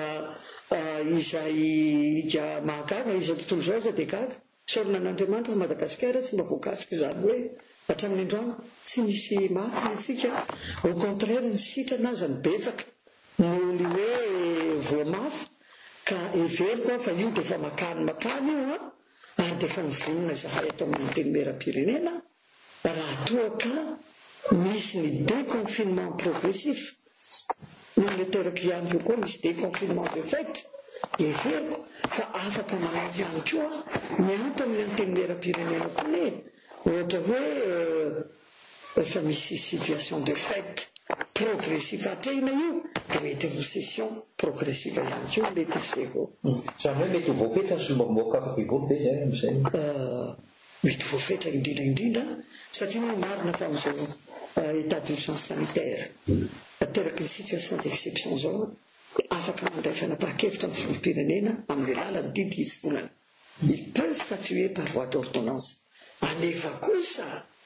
izay mahagaga izy tontolo zao aza de gaga sorona an'andriamanitra fa Madagasikara tsy mba voakasika zany hoe hatramin'ny androany tsy misy maty itsika au contraire ny sitrana aza ny betsaka noho ny hoe voamafy ka everiko a fa io de efa makany makany io a ary de efa mivonona zahay atao amin'ny teny meram-pirenena raha toa ka misy ny déconfinement progressif nole teraka ihany ko koa misy déconfinement de fait everiko fa afaka manao ihany koa mianto amin'ny anteny meram-pirenena koa e ohatra hoe efa misy situation de fait progressive atrehina io de mety ho session progressive ihany koa mety iseko zany hoe mety ho voafetra ny solombamoaka afapivoly be zay am'izay mety voafetra indrindra indrindra satria moa marina fa am'izao état d'urgence sanitaire ateraky ny situation d'exception zao afaka mandray fanapahakevitra ny filopirenena amin'ny lalany didy izy volana il peut statuer par voie d'ordonnance anefa kosa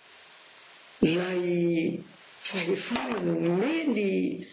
lay fahefana meny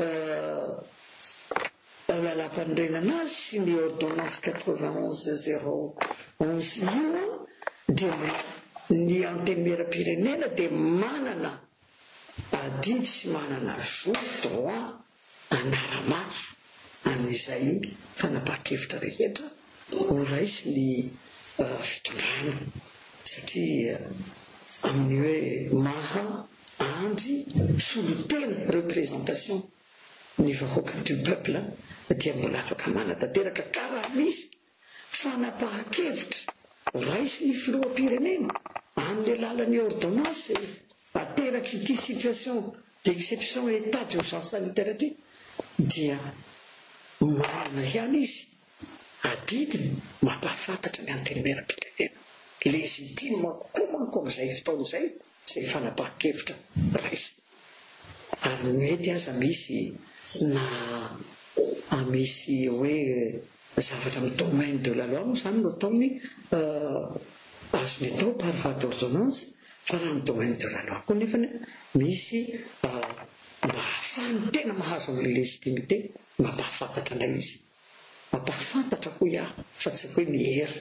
lalam-pandrenana azy sy ny ordonnance quatre-vingt-onze zéro onze io dia ny anteny meram-pirenena dia manana adidy sy manana jour droit anara-maso amin'izay fanapahakevitra rehetra ho raisy ny fitondrana satria amin'ny hoe maha andry solotena représentation ny vahoaka du peuple dia mbola afaka manatanteraka karaha misy fanapahakevitra raisy ny filoham-pirenena amin'ny alalan'ny ordonnance ateraky ity situation d'exception état d'urgence sanitaire ty dia manana ihany izy adidiny mampahafantatra ny anteny meram-pirenena légitime kokoa manko am'izay fotaon'izay zay fanapahakevitra raisy ary mety aza misy na misy hoe zavatra amin'ny domaine de la loi moa zany no ataony azony atao par voie d'ordonnance fa raha amin'ny domaine de la loi koa nefany misy mba hafany tena mahazo amin'ny légitimité mampahafantatra anay izy mampahafantatra koa ia fa tsy hoe mihery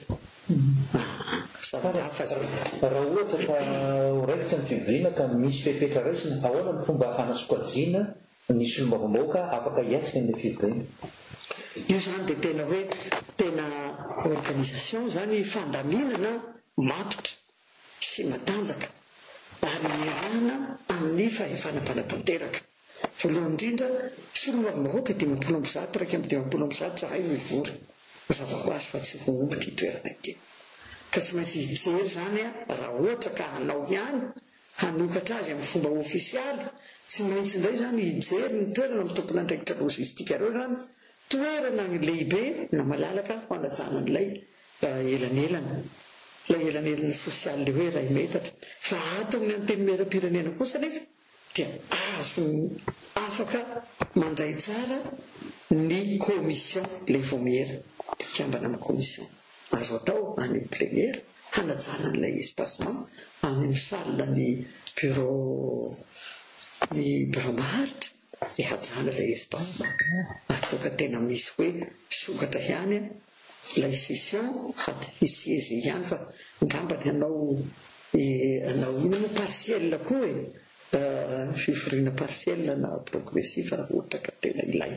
raha ohatra fa horaikitra ny fivoriana ka misy fepetra raisina ahoana ny fomba anasokajiana ny solombavam-bahoaka afaka hiatrika ny fivoriana io zany dia tena hoe tena organisation zany fandaminana matotra sy matanjaka ary mirana amin'ny fahefanam-panatanteraka voalohany indrindra solombavam-bahoaka dimampolo amby zato raiky amby dimampolo amby zato zahay mivory mazavako azy fa tsy voomboka itoerana ity ka tsy maintsy hijery zany a raha ohatra ka hanao ihany hanokatra azy amin'ny fomba ofisialy tsy maintsy indray zany hijery ny toerana amin'ny tompon'andraikitra logistika reo zany toerana ny lehibe na malalaka ho anajana n'ilay elanelana lay elanelana sosialy le hoe ray metatra fa ato amin'ny anteny meram-pirenena kosa nefa dia azo afaka mandray tsara ny commission le vomiera kiambana amin'ny commission azo atao any plénière hanajana n'ilay espacement any amin'ny salina ny bureau ny bureau maharitra de hajana ilay espacement atoka tena misy hoe sokatra ihany lay session hady hisieze ihany fa ngambany anao anao ino mo partiel koa e fivoriana partiel na progressif raha ohatra ka tena ilay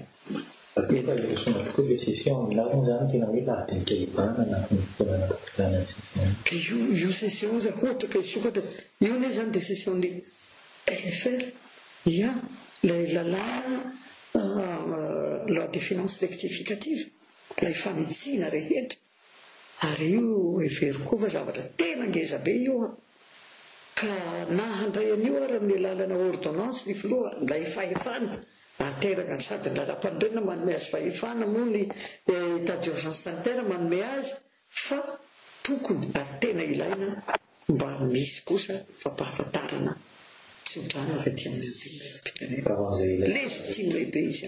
ka io session za ohatra ka isokatra io ne zany de session ny L F R ia lay lalàna loi de finance rectificative lay fanitsina rehetra ary io everiko fa zavatra tena ngeza be io a ka nahandray an'io ary amin'ny lalana ordonnance ny filoha lay fahefana ateraka ny sady ndrara-pandrena manome azy fahefana moa ny état d'urgence sanitaire manome azy fa tokony ary tena ilaina mba misy kosa fampahafantarana tsy hodrana fa ty amin'ny antenimera-pirenena légitime lehibe izy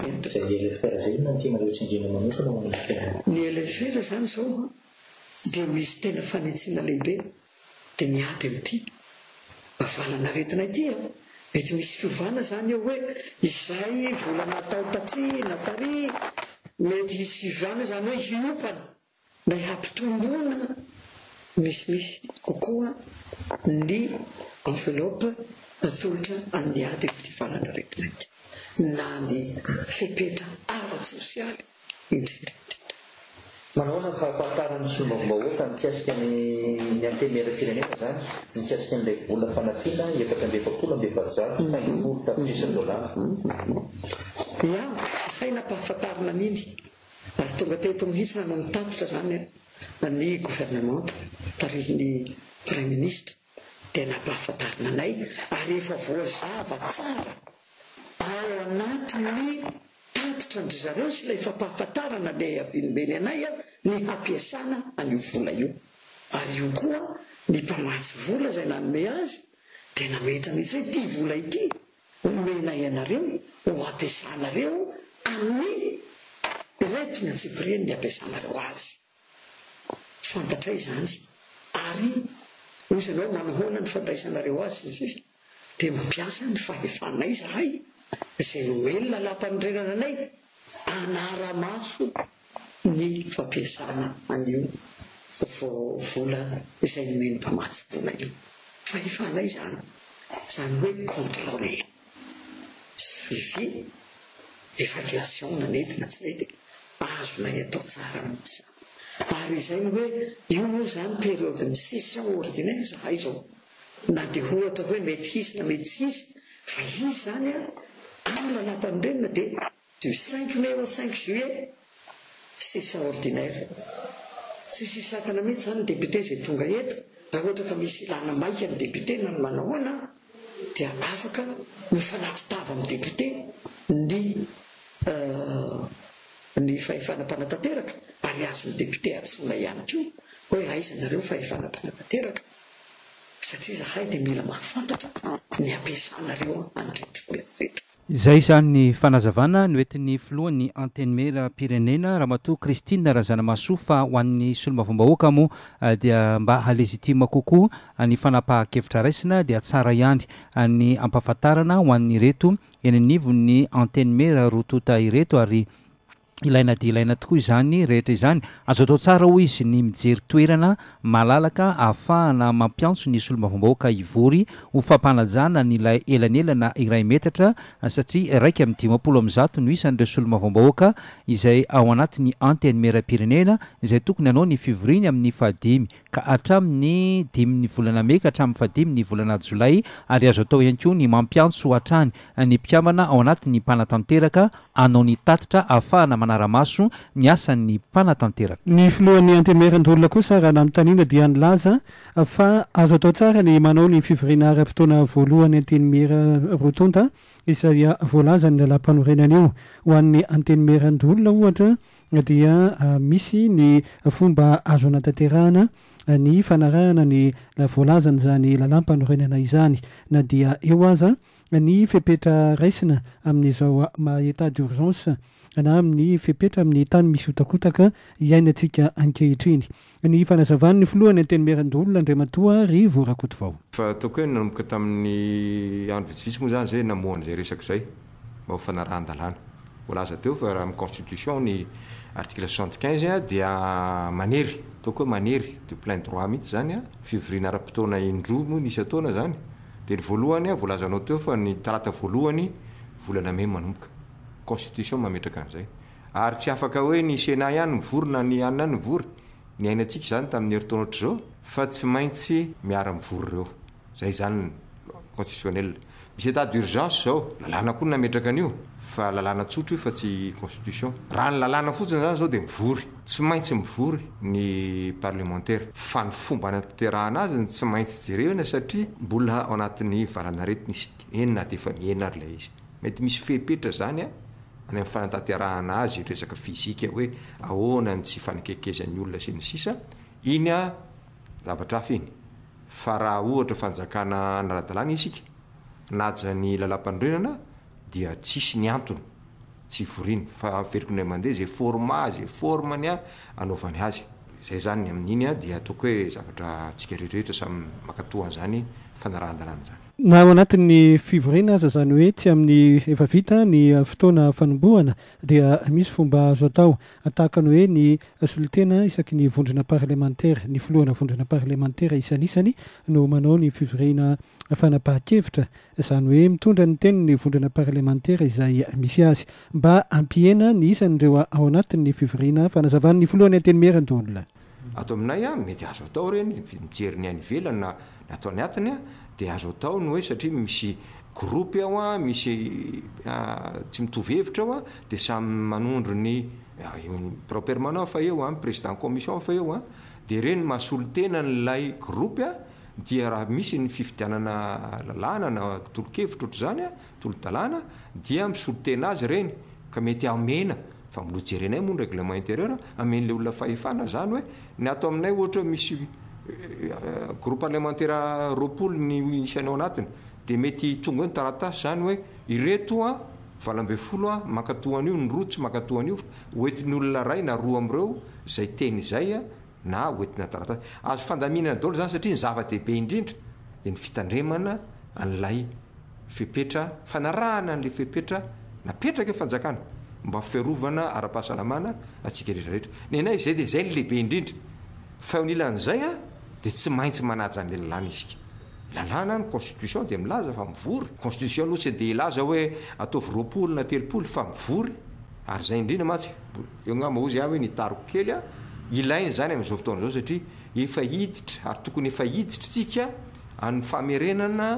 ny elefera zany zao dia misy tena fanitsina lehibe dia miady amity avalana retina ity a mety misy fiovana zany eo hoe izay vola natao taty na tary mety hisy fiovana zany hoe hiopana na hampitrombona misimisy kokoa ny enveloppe atolotra amin'ny ady amity valana retina ity na ny fipetra ara-tsosialy indrindra manaona fahafantarany sombambahoaka mikasika ny ny antemera-pirenena zany mikasika n'ilay vola fanampiana efatra amby efapolo amby efajato fainifolo tapitrisa dolara ia zahay nampahafantarana an'iny ary tonga teto mihitsy no mitatitra zany ny gouvernement tarihin'ny prime ministre dia nampahafantarana anay ary efa voazava tsara ao anatiny tatitra ndry zareo sy ilay fampahafantarana lay avinomeny anay a ny hampiasana an'io vola io ary io koa ny mpamatsy vola zay nanome azy dia nametra mihitsy hoe ty vola ity omenay anareo ho ampiasanareo amin'ny reto ny antsipireny ny ampiasanareo azy fantatray zany ary ozy anao manahoana ny fandraisanareo azy ny sisa dia mampiasa ny fahefanay zahay zay nomelona lampanindrenana anay anara-maso ny fampiasana an'io vola izay nomeny mpamatsy vola io fahefanay zany zany hoe contrôle suivi évaluation nanetina tsy nety azonay atao tsara mihitsy ary izay hoe io moa zany période ny session ordinaire zahay zao na dia ohatra hoe mety hisy na mety tsy hisy fa izy zany a amin'ny lalam-panondrenina dia du cinq mai au cinq juillet session ordinaire tsy sisakana mihitsy zany ny député zay tonga eto raha ohatra fa misy ilana maika ny député na ny manahoana dia afaka mifanatry tava amin'ny député ny ny fahefanam-panatanteraka ary azony député atsona ihany koa hoe aizanareo fahefanam-panatanteraka satria zahay dia mila mahafantatra ny ampiasanareo an'reto vola rehetra izay zany ny fanazavana no entin'ny filohan'ny antenimera pirenena raha matoa Christine Razanamasoa fa ho an'ny solomavombahoaka moa dia mba halezitima kokoa ny fanapahan-kevitra raisina dia tsara ihany ny ampahafantarana ho an'ny reto eny anivon'ny antenimera rotota ireto ary ilaina dia ilaina tokoa izany rehetra izany azo atao tsara hoy izy ny mijery toerana malalaka ahafahana mampiantso ny solomavombahoaka ivory ho fampanajana nylay elanelana iray metatra satria raiky amin'ny dimapolo amin'ny zato no isan'ireo solomavombahoaka izay ao anatin'ny antenimera pirenena izay tokony anao ny fivoriny amin'ny fahadimy ka hatramin'ny dimy ny volana may ka hatramin'ny fahadimy ny volana jolay ary azo atao ihany koa ny mampiantso hatrany ny mpiamana ao anatin'ny mpanatanteraka anao ny tatitra ahafahana manara-maso ny asan'ny mpanatanteraka ny filohan'ny antemeran-dolona kosa raha namitaniana dia nylaza fa azo atao tsara ny manao ny fivorina ara-potoana voalohany antenimera rotonta izay voalaza ny lalam-panorenana io ho an'ny antemeran-dolona ohatra dia misy ny fomba azo anatanterahana ny fanarahana ny voalazany zany lalam-panorenana izany na dia eo aza ny fepetra raisina amin'izao état d'urgence na amin'ny fepetra amin'ny tany misy hotakotaka iainantsika ankehitriny ny fanazavany ny filohany antenimera-dolona Andriamatoa ry vorakoto vao fa ataoko hoe nanomboka tamin'ny andro vitsivitsy moa zany zay namohana zay resaka zay mba ho fanarahan-dalàna voalaza teo fa raha amin'ny constitution ny article soixante-quinze a dia manery ataoko hoe manery de plein droit mihitsy zany a fivorina ara-potoana indroa moa nisy ataona zany dia ny voalohany a voalazanao teo fa ny talata voalohany volana may manomboka constitution mametraka an'izay ary tsy afaka hoe ny Sénat ihany mivorona ny anina ny mivory ny ainantsika zany tamin'ny heritaona ohatr'izao fa tsy maintsy miara-mivory ireo zay zany constitutionnel misy état d'urgence zao lalàna koa nametraka an'io fa lalàna tsotra io fa tsy constitution raha ny lalàna fotsiny zany zao dia mivory tsy maintsy mivory ny parlementaire fa ny fomba anaterahana azy tsy maintsy jerena satria mbola ao anatin'ny valanaretina isika enina dia efa mienina ary lay izy mety misy fepetra zany a any amin'ny fanantanterahana azy resaka fizika hoe ahoana ny tsy fanekekezan'ny olona sy ny sisa iny a zavatra hafa iny fa raha ohatra fanjakana naradalàna isika naja ny lalam-panorenana dia tsisy ny antony tsy voriny fa veriko nay mandeha zay forma zay formany a anaovany azy zay zany amin'iny a dia ataoko hoe zavatra tsika rehetrarehetra samy makatohan zany fanarahan-dalàna zany na ao anatin'ny fivorina aza zany hoe tsy amin'ny efa vita ny fotoana fanombohana dia misy fomba azo atao atahaka ny hoe ny solitena isaky ny vondrona parlementaire ny filohana vondrona parlementaire isanisany no manao ny fivorina fanapahan-kevitra zany hoe mitondra ny teny ny vondrona parlementaire izay misy azy mba ampiena ny isan'ireo ao anatin'ny fivorina fanazavany ny filohany ateny merandonla ato aminay a mety azo atao reny mijeryny any velana atao any atiny a dia azo atao ny hoe satria misy gropy ao a misy tsy mitovy hevitra ao a dia samy manondro ny propermanant fa eo a président commission fa eo a dia reny mahasolo tena nylay gropy a dia raha misy ny fifidianana lalàna na tolo-kevitra ohatr' zany a tolo-dalàna dia misolo tena azy reny ka mety amena fa milojerenay moa ny règlement intérieur amen'le olona fahefana zany hoe ny atao aminay ohatra misy groupe parlementaire roapolo ny isanao anatiny dia mety tonga ny taratasy zany hoe ireto a valambe folo a makatohan'io ny rotsy makatohan'io oetin'ny olona ray na roa am'ireo zay teny zay a na oetina taratasy azo fandaminana daholo zany satria ny zava-dehibe indrindra dia ny fitandremana an'lay fepetra fanarahana an'le fepetra napetraka e fanjakana mba fiarovana ara-pahasalamana atsika rehetrarehetra ny anay zay dia zay ny lehibe indrindra fa eo nilan'izay a dia tsy maintsy manaja an'le lalàna isika lalàna ny constitution dia milaza fa mivory constitution aloha tsy dia ilaza hoe ataovy roapolo na telopolo fa mivory ary zay indrindra matsy eo ngamba ozy ah hoe nitariko kely a ilainy zany amin'izao fotoana zao satria efa hiditra ary tokony efa hiditra tsika amin'ny famerenana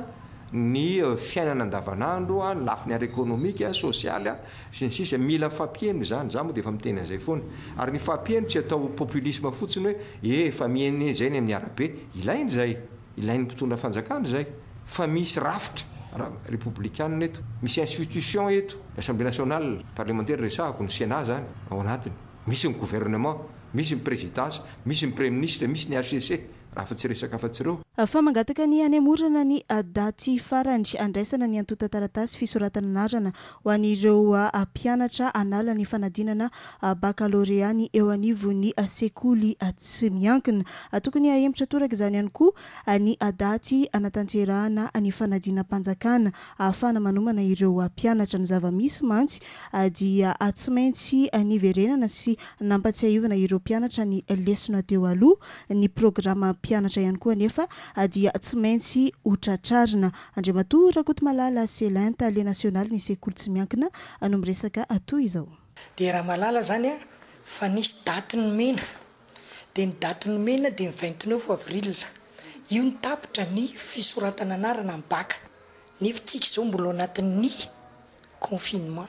ny fiainana andavanandro a ny lafiny ara-ekonomika sosialy a sy ny sisa mila fampieno zany za moa dia efa miteny an'izay foana ary ny fampieno tsy atao populisme fotsiny hoe e efa mieny zay ny amin'ny arabe ilainy zay ilain'ny mpitondra fanjakana zay fa misy rafitra républicaine eto misy institution eto l'assemblée nationale parlementaire resahako ny sénat zany ao anatiny misy ny gouvernement misy ny présidence misy ny premier ministre misy ny H C C raha fa tsy resaka afa-tsy ireo fa mangataka ny any amorana ny daty farany andraisana ny antota taratasy fisoratana anarana ho an'ireo mpianatra anala ny fanadinana baccalauréat ny eo anivon'ny sekoly tsy miankina tokony ahemitra toraka izany ihany koa ny daty anatanterahana ny fanadinam-panjakana ahafana manomana ireo mpianatra ny zava-misy mantsy dia tsy maintsy niverenana sy nampatsiahivana ireo mpianatra ny lesona teo aloha ny programa mpianatra ihany koa nefa dia tsy maintsy hotratrarina andriamatoa Rakoto Malala Selenta le nasionaly ny sekoly tsy miankina no miresaka toy izao dia raha malala zany a fa nisy daty ny mena dia ny daty ny mena dia ny vingt-neuf avril io ny tapitra ny fisoratana anarana amin'ny baka nefa tsika izao mbola anatin'ny confinement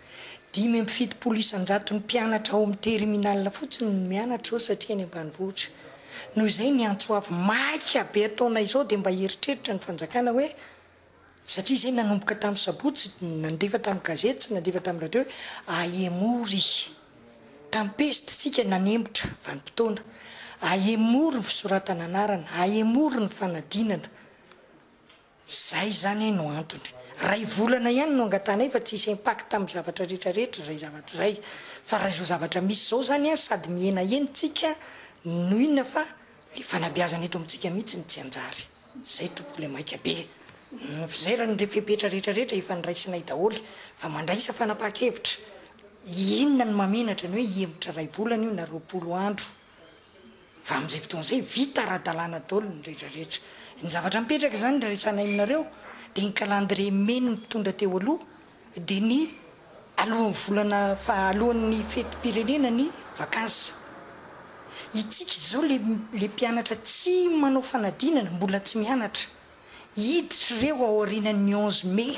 dimy amby fitopolo isan-jato ny mpianatra ao amin'ny terminal fotsiny ny mianatra ao satria any ambanivohitra noho izay ny antsoavy maika be ataona izao dia mba heritreritra ny fanjakana hoe satria izay nanomboka tamin'ny sabotsy nandefa tamin'ny gazety sy nandefa tamin'ny radio hoe ahemory tampesitra tsika nanembotra vanim-potoana ahemory ny fisoratana anarana ahemory ny fanadinana zay zany no antony ray volana ihany no angatanay fa tsy isy impact tamin'ny zavatra rehetrarehetra zay zavatra zay fa raha izao zavatra misy zao zany a sady miena enitsika no inona fa le fanabiazana eto amintsika mihitsy ny tsy anjary zay tompole maika be zay raha nre fepetra rehetrarehetra efa niraisinay daholy fa mandraisa fanapaha-kevitra inona ny mamenatra ny hoe hemitra ray volana io na roapolo andro fa amin'izay fotoan'izay vita ara-dalàna daholo ny rehetrarehetra ny zavatra mipetraka zany resanay aminareo dia ny calendrier meny ny mpitondra teo aloha dia ny alohan'ny volana fa alohan'ny fetim-pirenena ny vakansa itsika zao le le mpianatra tsy manao fanadinana mbola tsy mianatra hiditra ireo aorinan'ny onze mai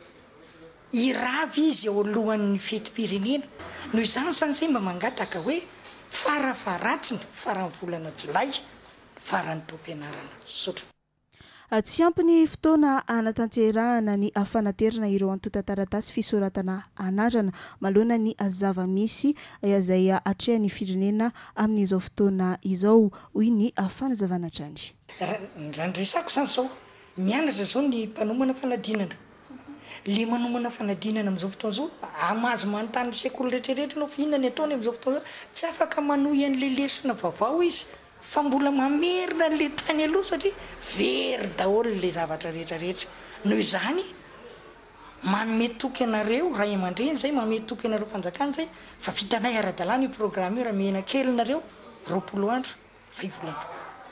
iravy izy eo alohan'ny fetim-pirenena noho izany zany zay mba mangataka hoe farafaratsiny farany volana jolay farany taom-pianarana sotra tsy ampy ny fotoana anatanterahana ny afanaterana ireo antota-taratasy fisoratana anarana malona ny zava-misy izay atrehany firenena amin'izao fotoana izao hoy ny fanazavanatrany randresako zany zao mianatra zao ny mpanomana fanadinana le manomana fanadinana am'izao fotoana zao amazo manontany sekoly rehetrarehetra nao fihinana ny ataony am'izao fotoana zao tsy afaka manohy an'le lesona vaovao izy fa mbola mamerina le tany aloha satria very daholo le zavatra rehetrarehetra noho izany manome toky anareo raha aman-dreny zay manome toky anareo fanjakana zay fa vitanay ara-dalàna io programme io raha mihena kelynareo roapolo andro ray volana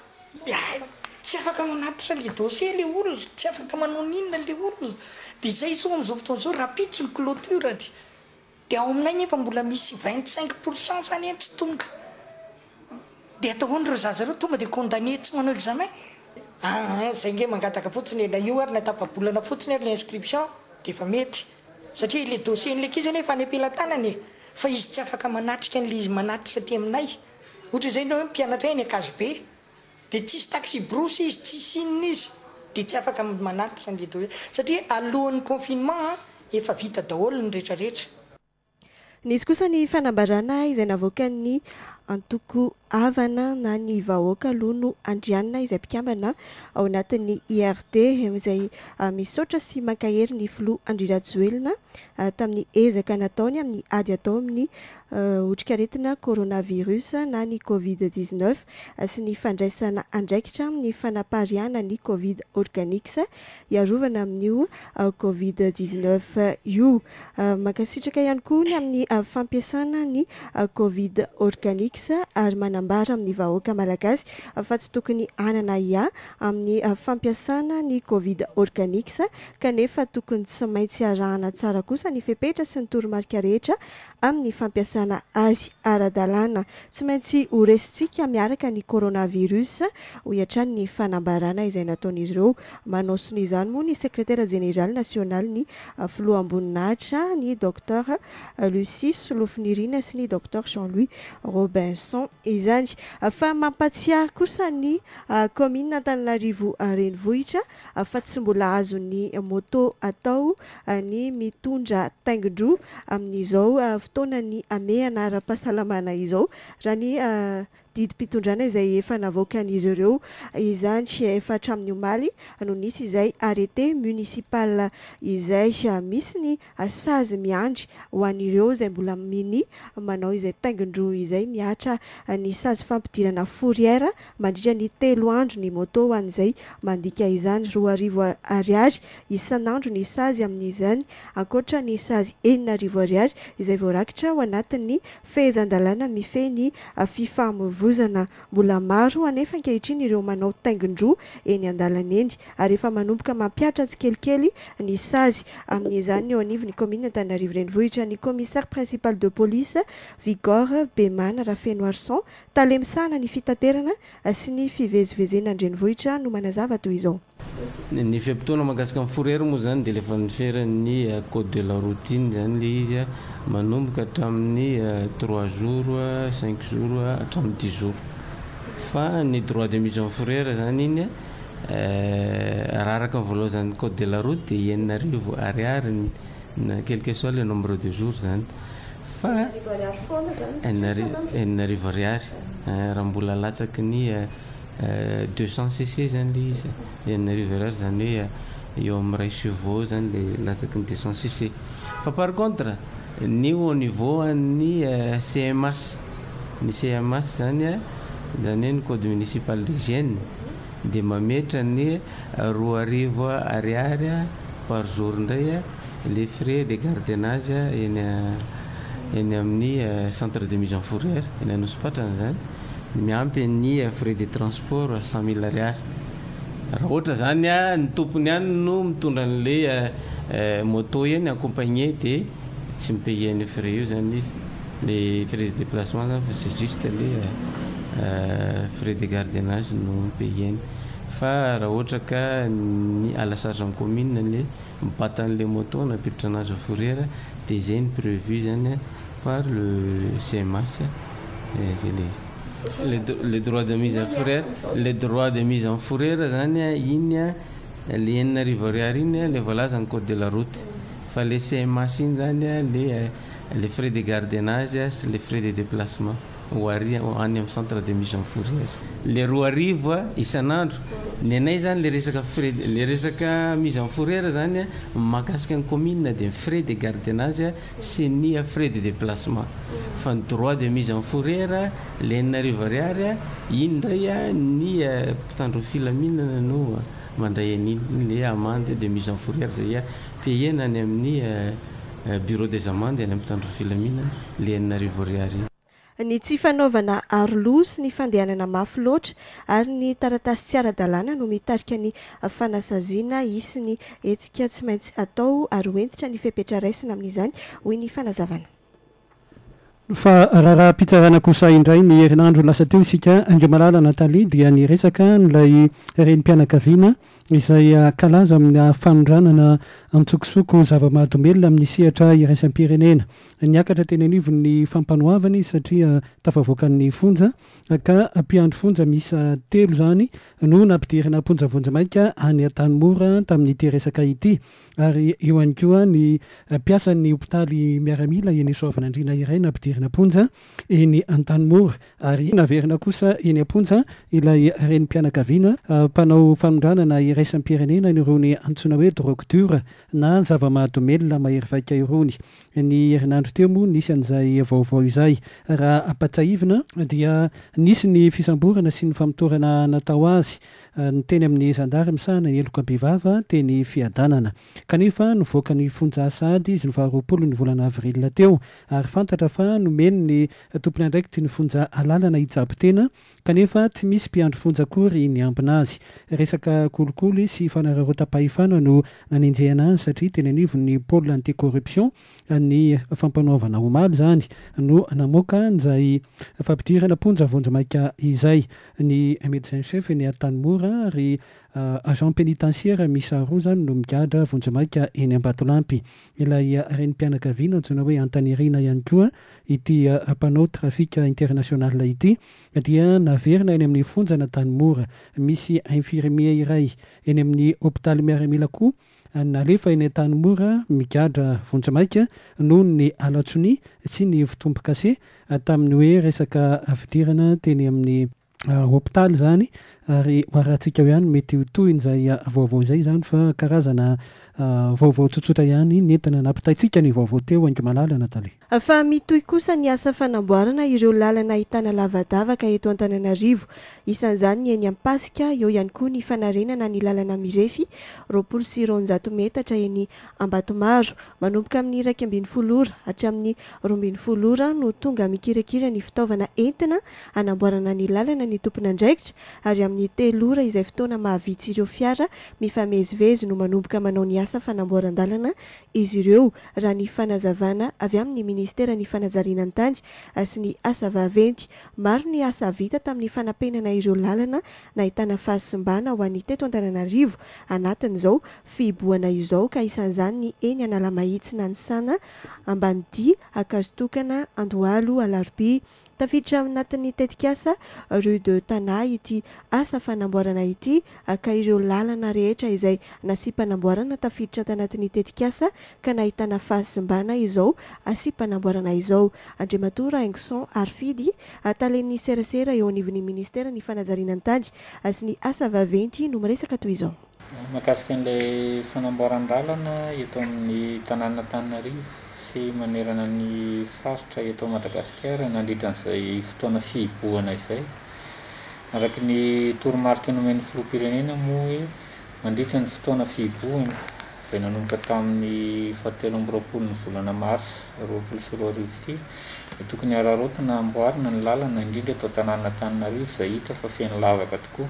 tsy afaka manatitra le dossier le olona tsy afaka manoninona le olona de zay zao am'izao fotoana zao rapitso ny clôturany de ao aminay nefa mbola misy vingt cinq pourcent zany en tsy tonga de atao hoany reo zazareo tonga de condamné tsy manao examen zay nge mangataka fotsiny la io ary natapabolana fotsiny ary le inscription de efa mety satria le dossier n'le kizy ane fa any am-pelantanany fa izy tsy afaka manatrika n'le izy manatitra ty aminay ohatra zay nao mpianatra eny akazo be de tsisy taxi brosy izy tsisy inona izy de tsy afaka manatitra n'le dossier satria alohan'ny confinement efa vita daholo ny rehetrarehetra nisy kosa ny fanambarana izay navoakan'ny antoko avana na ny vahoaka aloha no andrianina izay mpikambana ao anatin'ny I R D izay misaotra sy mankahery ny filoha Andry-Rajoelina tamin'ny ezaka nataony amin'ny ady atao amin'ny otrikaretina coronavirus na ny covid dix-neuf sy ny fandraisana andraikitra amin'ny fanapariana ny covid organix iarovana amin'io covid dix-neuf io mankasitraka ihany koa ny amin'ny fampiasana ny covid organix ary manambara amin'ny vahoaka malagasy fa tsy tokony anana ia amin'ny fampiasana ny covid organix kanefa tokony tsy maintsy arahana tsara kosa ny fepetra sy ny toromarika rehetra amin'ny fampiasana azy ara-dalàna tsy maintsy horesitsika miaraka ny coronavirus ho iatrany ny fanambarana izay nataon'izy ireo manaosony izany moa ny secrétaire général national ny filoha-amboninahitra ny docteur Lucie Solofinirina sy ny docteur Jean-Louis Robinson izany fa mampatsiary kosa ny commune Antananarivo renivohitra fa tsy mbola azo ny moto atao ny mitondra taingindroa amin'izao fotoana ny ame anara-pahasalamana izao raha ny didim-pitondrana izay efa navoakan'izy ireo izany efa hatramin'ny omaly no nisy izay arrêté municipal izay misy ny sazy miandry ho an'ireo izay mbola mini manao izay taingindroa izay miatra ny sazy fampidirana fourrière mandritra ny telo andro ny moto ho an'izay mandika izany roa arivo ariary isan'andro ny sazy amin'izany ankoatra ny sazy enina arivo ariary izay voarakitra ao anatin'ny fehezan-dalàna mifeny fifamoivoizana mbola maro anefa ankehitriny ireo manao taingindroa eny an-dalana eny ary efa manomboka mampiatra tsikelikely ny sazy amin'izany eo anivon'ny commune Antananarivo renivohitra ny commissaire principal de police Vigor Bemana Rafenoarson talemsana ny fitaterana sy ny fivezivezena an-drenivohitra no manazava toy izao ny fiampitoana mahakasika amin'ny fourrière moa zany dia lefa niferan'ny code de la routine zany le izy manomboka hatramin'ny trois jours cinq jours hatramin'ny dix jours fa ny droit de mise en fourrière zany iny araraka voalohazany code de la route dia enina arivo ariary na quelque soit le nombre de jours zany fa enina arivo ariary raha mbola latsaky ny deux cents cc zany le izy dia enina arivo ariary zany hoe eo amin'ny ray chevaux zany le latsaky ny deux cents cc fa par contre ny au niveau ny C M H ny C M H zany zany hoe ny code municipal d'hygiène dia mametra ny roa arivo ariary par jour indray les frais de gardiennage eny eny amin'ny centre de mise en fourrière eny Anosipatrana zany miampy ny frais de transport cent mille ariary raha ohatra zany a ny tompony ihany no mitondra an'le moto eny accompagné dia tsy mipaye ny frais io zany izy le frais de déplacement zany fa c'est juste le frais de gardiennage no mipayeny fa raha ohatra ka ny alasage amin'ny commune le mibatan'le moto napiditra anazy fourrière dia zay ny prévu zany par le C M S zay le le droit de mise en fourrière le droit de mise en fourrière zany iny le enina arivo ariary iny le voalaza ny code de la route fa le C M S iny zany le les frais de gardiennage sy les frais de déplacement ho ary any amin'ny centre de mise en fourrière le roa arivo isan'andro ny anay zany le resaka frais le resaka mise en fourrière zany makasika ny commune dia frais de gardiennage sy ny frais de déplacement fa ny droit de mise en fourrière le enina arivo ariary iny ndray ny mpitandro filaminana no mandray an'iny le amende de mise en fourrière zay payena any amin'ny bureau des amendes any amin'ny mpitandro filaminana le enina arivo ariary ny tsy fanaovana aroloha sy ny fandehanana mafy loatra ary ny taratasy tsy ara-dalàna no mitarika ny fanasaziana isy ny hetsika tsy maintsy atao ary hoentitra ny fepetraraisina amin'izany hoy ny fanazavana fa raha raha mpitsarana kosa indray ny herinandro lasa teo isika Andriamalala Natalia dia ny resaka nylay renim-pianakaviana izay kalaza amin'ny fanondranana antsokosoko zava-mahadomelona amin'ny sehatra iraisam-pirenena niakatra teny anivon'ny fampanoavana izy satria tafavoakan'ny fonja ka mpiandro fonja misa telo zany no nampidirina ponjavonja maika any Tanimora tamin'ny ity resaka ity ary eo ihany koa ny mpiasan'ny hopitaly miaramila eny Soavanandriana iray nampidirina ponja eny Antanimora ary naverina kosa eny Amponja ilay renim-pianakaviana mpanao fanondranana iraisam-pirenena irony antsoina hoe drogue na zava-mahadomelona mahery vaika irony ny herinandro teo moa nisy an'izay vaovao izay raha ampatsahivina dia nisy ny fisamborana sy ny famotorana natao azy ny teny amin'ny zandary misahana ny eloka bevava teny fiadanana kanefa nivoaka ny fonja sady izy ny faharoapolo ny volana avril teo ary fantatra fa nomeny ny tompony andraikitry ny fonja alalana hijabo tena kanefa tsy misy mpiandro fonja kory ny ambina azy resaka kolokolo sy fanararotam-pahefana no nanenjehana azy satria teny anivon'ny pôle anti-corruption ny fampanaovana omaly zany no namoaka nizay fampidirana ponja vonja maika izay ny médecin chef ny Tanimora ary uh, agent pénitentiaire misa roa zany no migadra vonja maika eny Ambatolampy ilay renim-pianakaviana antsoina hoe Antanirina ihany koa ity uh, mpanao trafika international ity dia naverina eny amin'ny fonjana Tanimora misy infirmier iray eny amin'ny hôpitaly miaramila koa nalefa eny Tanimora migadra vonja maika noho ny alatsony sy ny vitombokase tamin'ny hoe resaka fidirana teny amin'ny hôpitaly zany ary hoarahantsika ihany mety hotohin'izay vaovao izay zany fa karazana vaovao tsotsotra ihany nentina nampitaitsika ny vaovao teo Andriamalala Natalia. Fa mitohy kosa ny asa fanamboarana ireo lalana ahitana lavadavaka eto Antananarivo isan'izany ny eny Ampasika eo ihany koa ny fanarenana ny lalana mirefy roapolo sy roanjato metatra eny Ambatomaro manomboka amin'ny iraika ambin'ny folo ora hatramin'ny roa ambin'ny folo ora no tonga mikirakira ny fitaovana entina anamboarana ny lalana ny tompony andraikitra ary amin'ny telo ora izay fotoana mahavitsy ireo fiara mifamezivezy no manomboka manao ny asa fanamboaran-dalana izy ireo raha ny fanazavana avy amin'ny ministera ny fanajariana an-tany sy ny asa vaventy maro ny asa vita tamin'ny fanampenana ireo lalana nahitana fahasimbana ho an'ny teto Antananarivo anatin'izao fiboana izao ka isan'izany ny eny Analamahitsy Nanisana Ambanidia Akazotokana Andohalo Alarobia tafiditra anatin'ny tetikasa rue de Tana ity asa fanamboarana ity ka ireo lalana rehetra izay nasipanamboarana tafiditra tanatin'ny tetikasa ka nahitana fahasimbana izao asipanamboarana izao. Andriamatora Aingoson Arfidy atalen'ny serasera eo anivon'ny ministera ny fanajariana an-tany sy ny asa vaventy no miresaka toy izao. Makasika an'ilay fanamboaran-dalana eto amin'ny tanàna Antananarivo sy manerana ny faritra eto Madagasikara nandritra an'izay fotoana fiboana izay araky ny toromarika nomen'ny filoham-pirenena moa hoe mandritra ny fotoana fiboana izay nanomboka tamin'ny fahatelo amby roapolo ny volana mars roapolo sy roa arivo ity tokony ararotana amboarina ny lalana indrindra eto tanàna Antananarivo izay hita fa feno lavaka tokoa.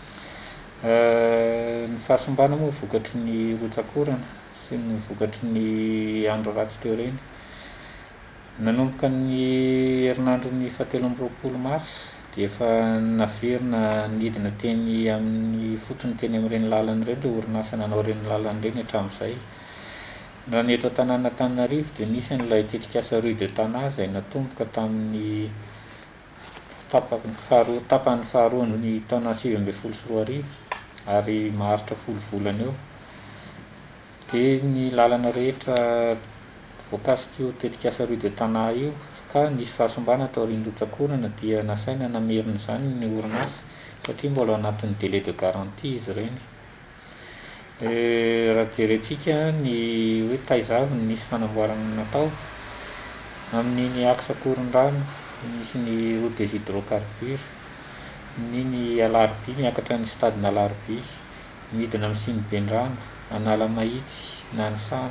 Ny fahasimbana moa vokatry ny rotsakorana sy ny vokatry ny andro ratsy teo reny nanomboka ny herinandro ny fahatelo amby roapolo mars dia efa naverina nidina teny amin'ny fotony teny amin'ireny lalana ireny le orinasa nanao ireny lalana ireny hatramin'izay. Raha ny eto Antananarivo dia nisy an'ilay tetikasa Rue de Tana izay natomboka tamin'ny tapany faharoa tapany faharoa ny taona sivy ambin'ny folo sy roa arivo ary maharitra folo volana eo. Dia ny lalana rehetra voakasika io tetikasa Rue de Tana io ka nisy fahasombana tao Rindrotsakorana dia nasaina namerina izany ny orinasa satria mbola ao anatin'ny délai de garantie izy ireny. Raha jerentsika ny hoe taizavy nisy fanamboarana natao amin'iny axe Korondrano misy ny route des hydrocarbures, ny Alarby miakatra ny stadina Alarby midina amin'ny Sinibendrano, Analamahitsy, Nanisana,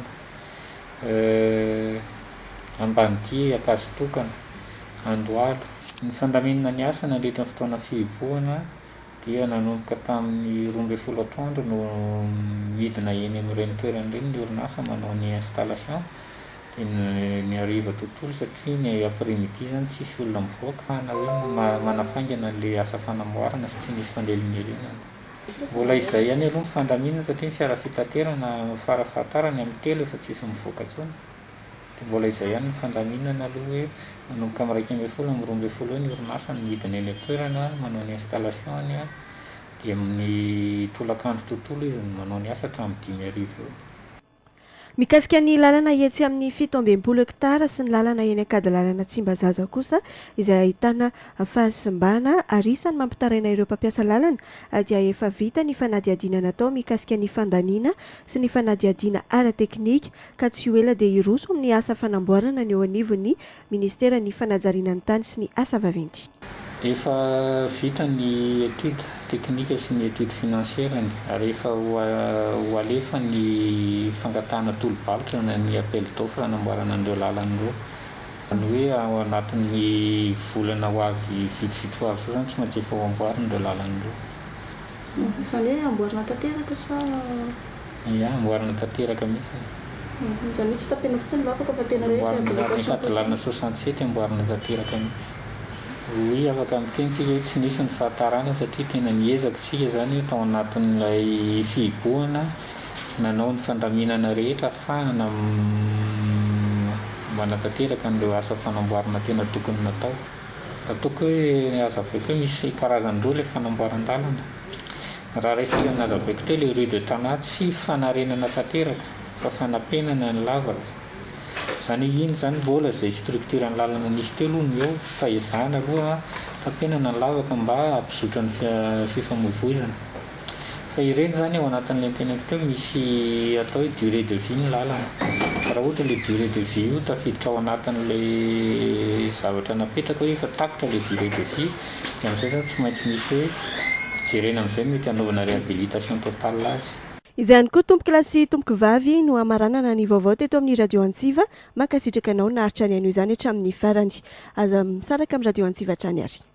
Ambanidia, Akazotokana, Andohalo. Ny fandaminana ny asa nandritra ny fotoana fihibohana dia nanomboka tamin'ny roa ambin'ny folo atoandro no midina eny amin'ireny toerana ireny ny orinasa manao ny installation dia ny hariva tontolo satria ny après-midi zany tsisy olona mivoaka na hoe manafaingana le asa fanamboarana sy tsy nisy fanelinelena. Mbola izay ihany aloha ny fandaminana satria ny fiara fitaterana farafahatarany amin'ny telo efa tsisy mivoaka intsony. Dia mbola izay ihany ny fandaminana aloha hoe manomboka amin'ny iraika ambin'ny folo amin'ny roa ambin'ny folo eo ny orinasa ny midina eny toerana manao ny installation any a dia amin'ny tolakandro tontolo izy no manao ny asa hatramin'ny dimy arivo eo. Mikasika ny lalana etsy amin'ny fito ambin'ny hektara sy ny lalana eny Akadilalana Tsimbazaza kosa izay ahitana fahasimbana ary isany mampitaraina ireo mpampiasa lalana dia efa vita ny fanadihadiana natao mikasika ny fandaniana sy ny fanadihadiana ara-teknika ka tsy ho ela dia hiroso amin'ny asa fanamboarana ny eo anivon'ny ministera ny fanajariana ny tany sy ny asa vaventy. Efa vita ny étude teknika sy ny étude financière ary efa ho alefa ny fangatahana tolo-balitra na ny appel d'offre hanamboarana an'ireo lalana ireo. Ny hoe ao anatin'ny volana ho avy vitsivitsy ho avy zany tsy maintsy efa ho amboarina ireo lalana ireo. Izany hoe amboarina tanteraka sa? Ia, amboarina tanteraka mihitsy. Izany hoe tsy tapena fotsiny vapaka fa tena rehetra mitady lalana soixante-sept amboarina tanteraka mihitsy. Oui, afaka miteny tsika hoe tsy nisy ny fahatarana satria tena niezaka tsika zany tao anatin'ilay fihibohana nanao ny fandaminana rehetra ahafahana manatanteraka n'ireo asa fanamboarana tena tokony natao. Ataoko hoe azavaiko hoe misy karazan-droa ilay fanamboaran-dalana. Raha rehefa nazavaiko teo ilay Rue de Tana tsy fanarenana tanteraka fa fanampenana ny lavaka. Izany iny zany mbola izay structure ny lalana nisy teo aloha ny eo fa ezahana aloha tampenana ny lavaka mba hampizotra ny fifamoivoizana. Fa ireny zany ao anatin'ilay teneniko teo misy atao hoe durée de vie ny lalana. Raha ohatra ilay durée de vie io tafiditra ao anatin'ilay zavatra napetraka hoe efa tapitra ilay durée de vie dia amin'izay zany tsy maintsy misy hoe jerena amin'izay mety hanaovana réhabilitation totale azy. Izay ihany koa tompoky lahy sy tompoky vavy no hamaranana ny vaovao teto amin'ny radio Antsiva makasitraka anao naharitra ny aino izany hatramin'ny farany. Aza misaraka amin'ny radio Antsiva hatrany ary.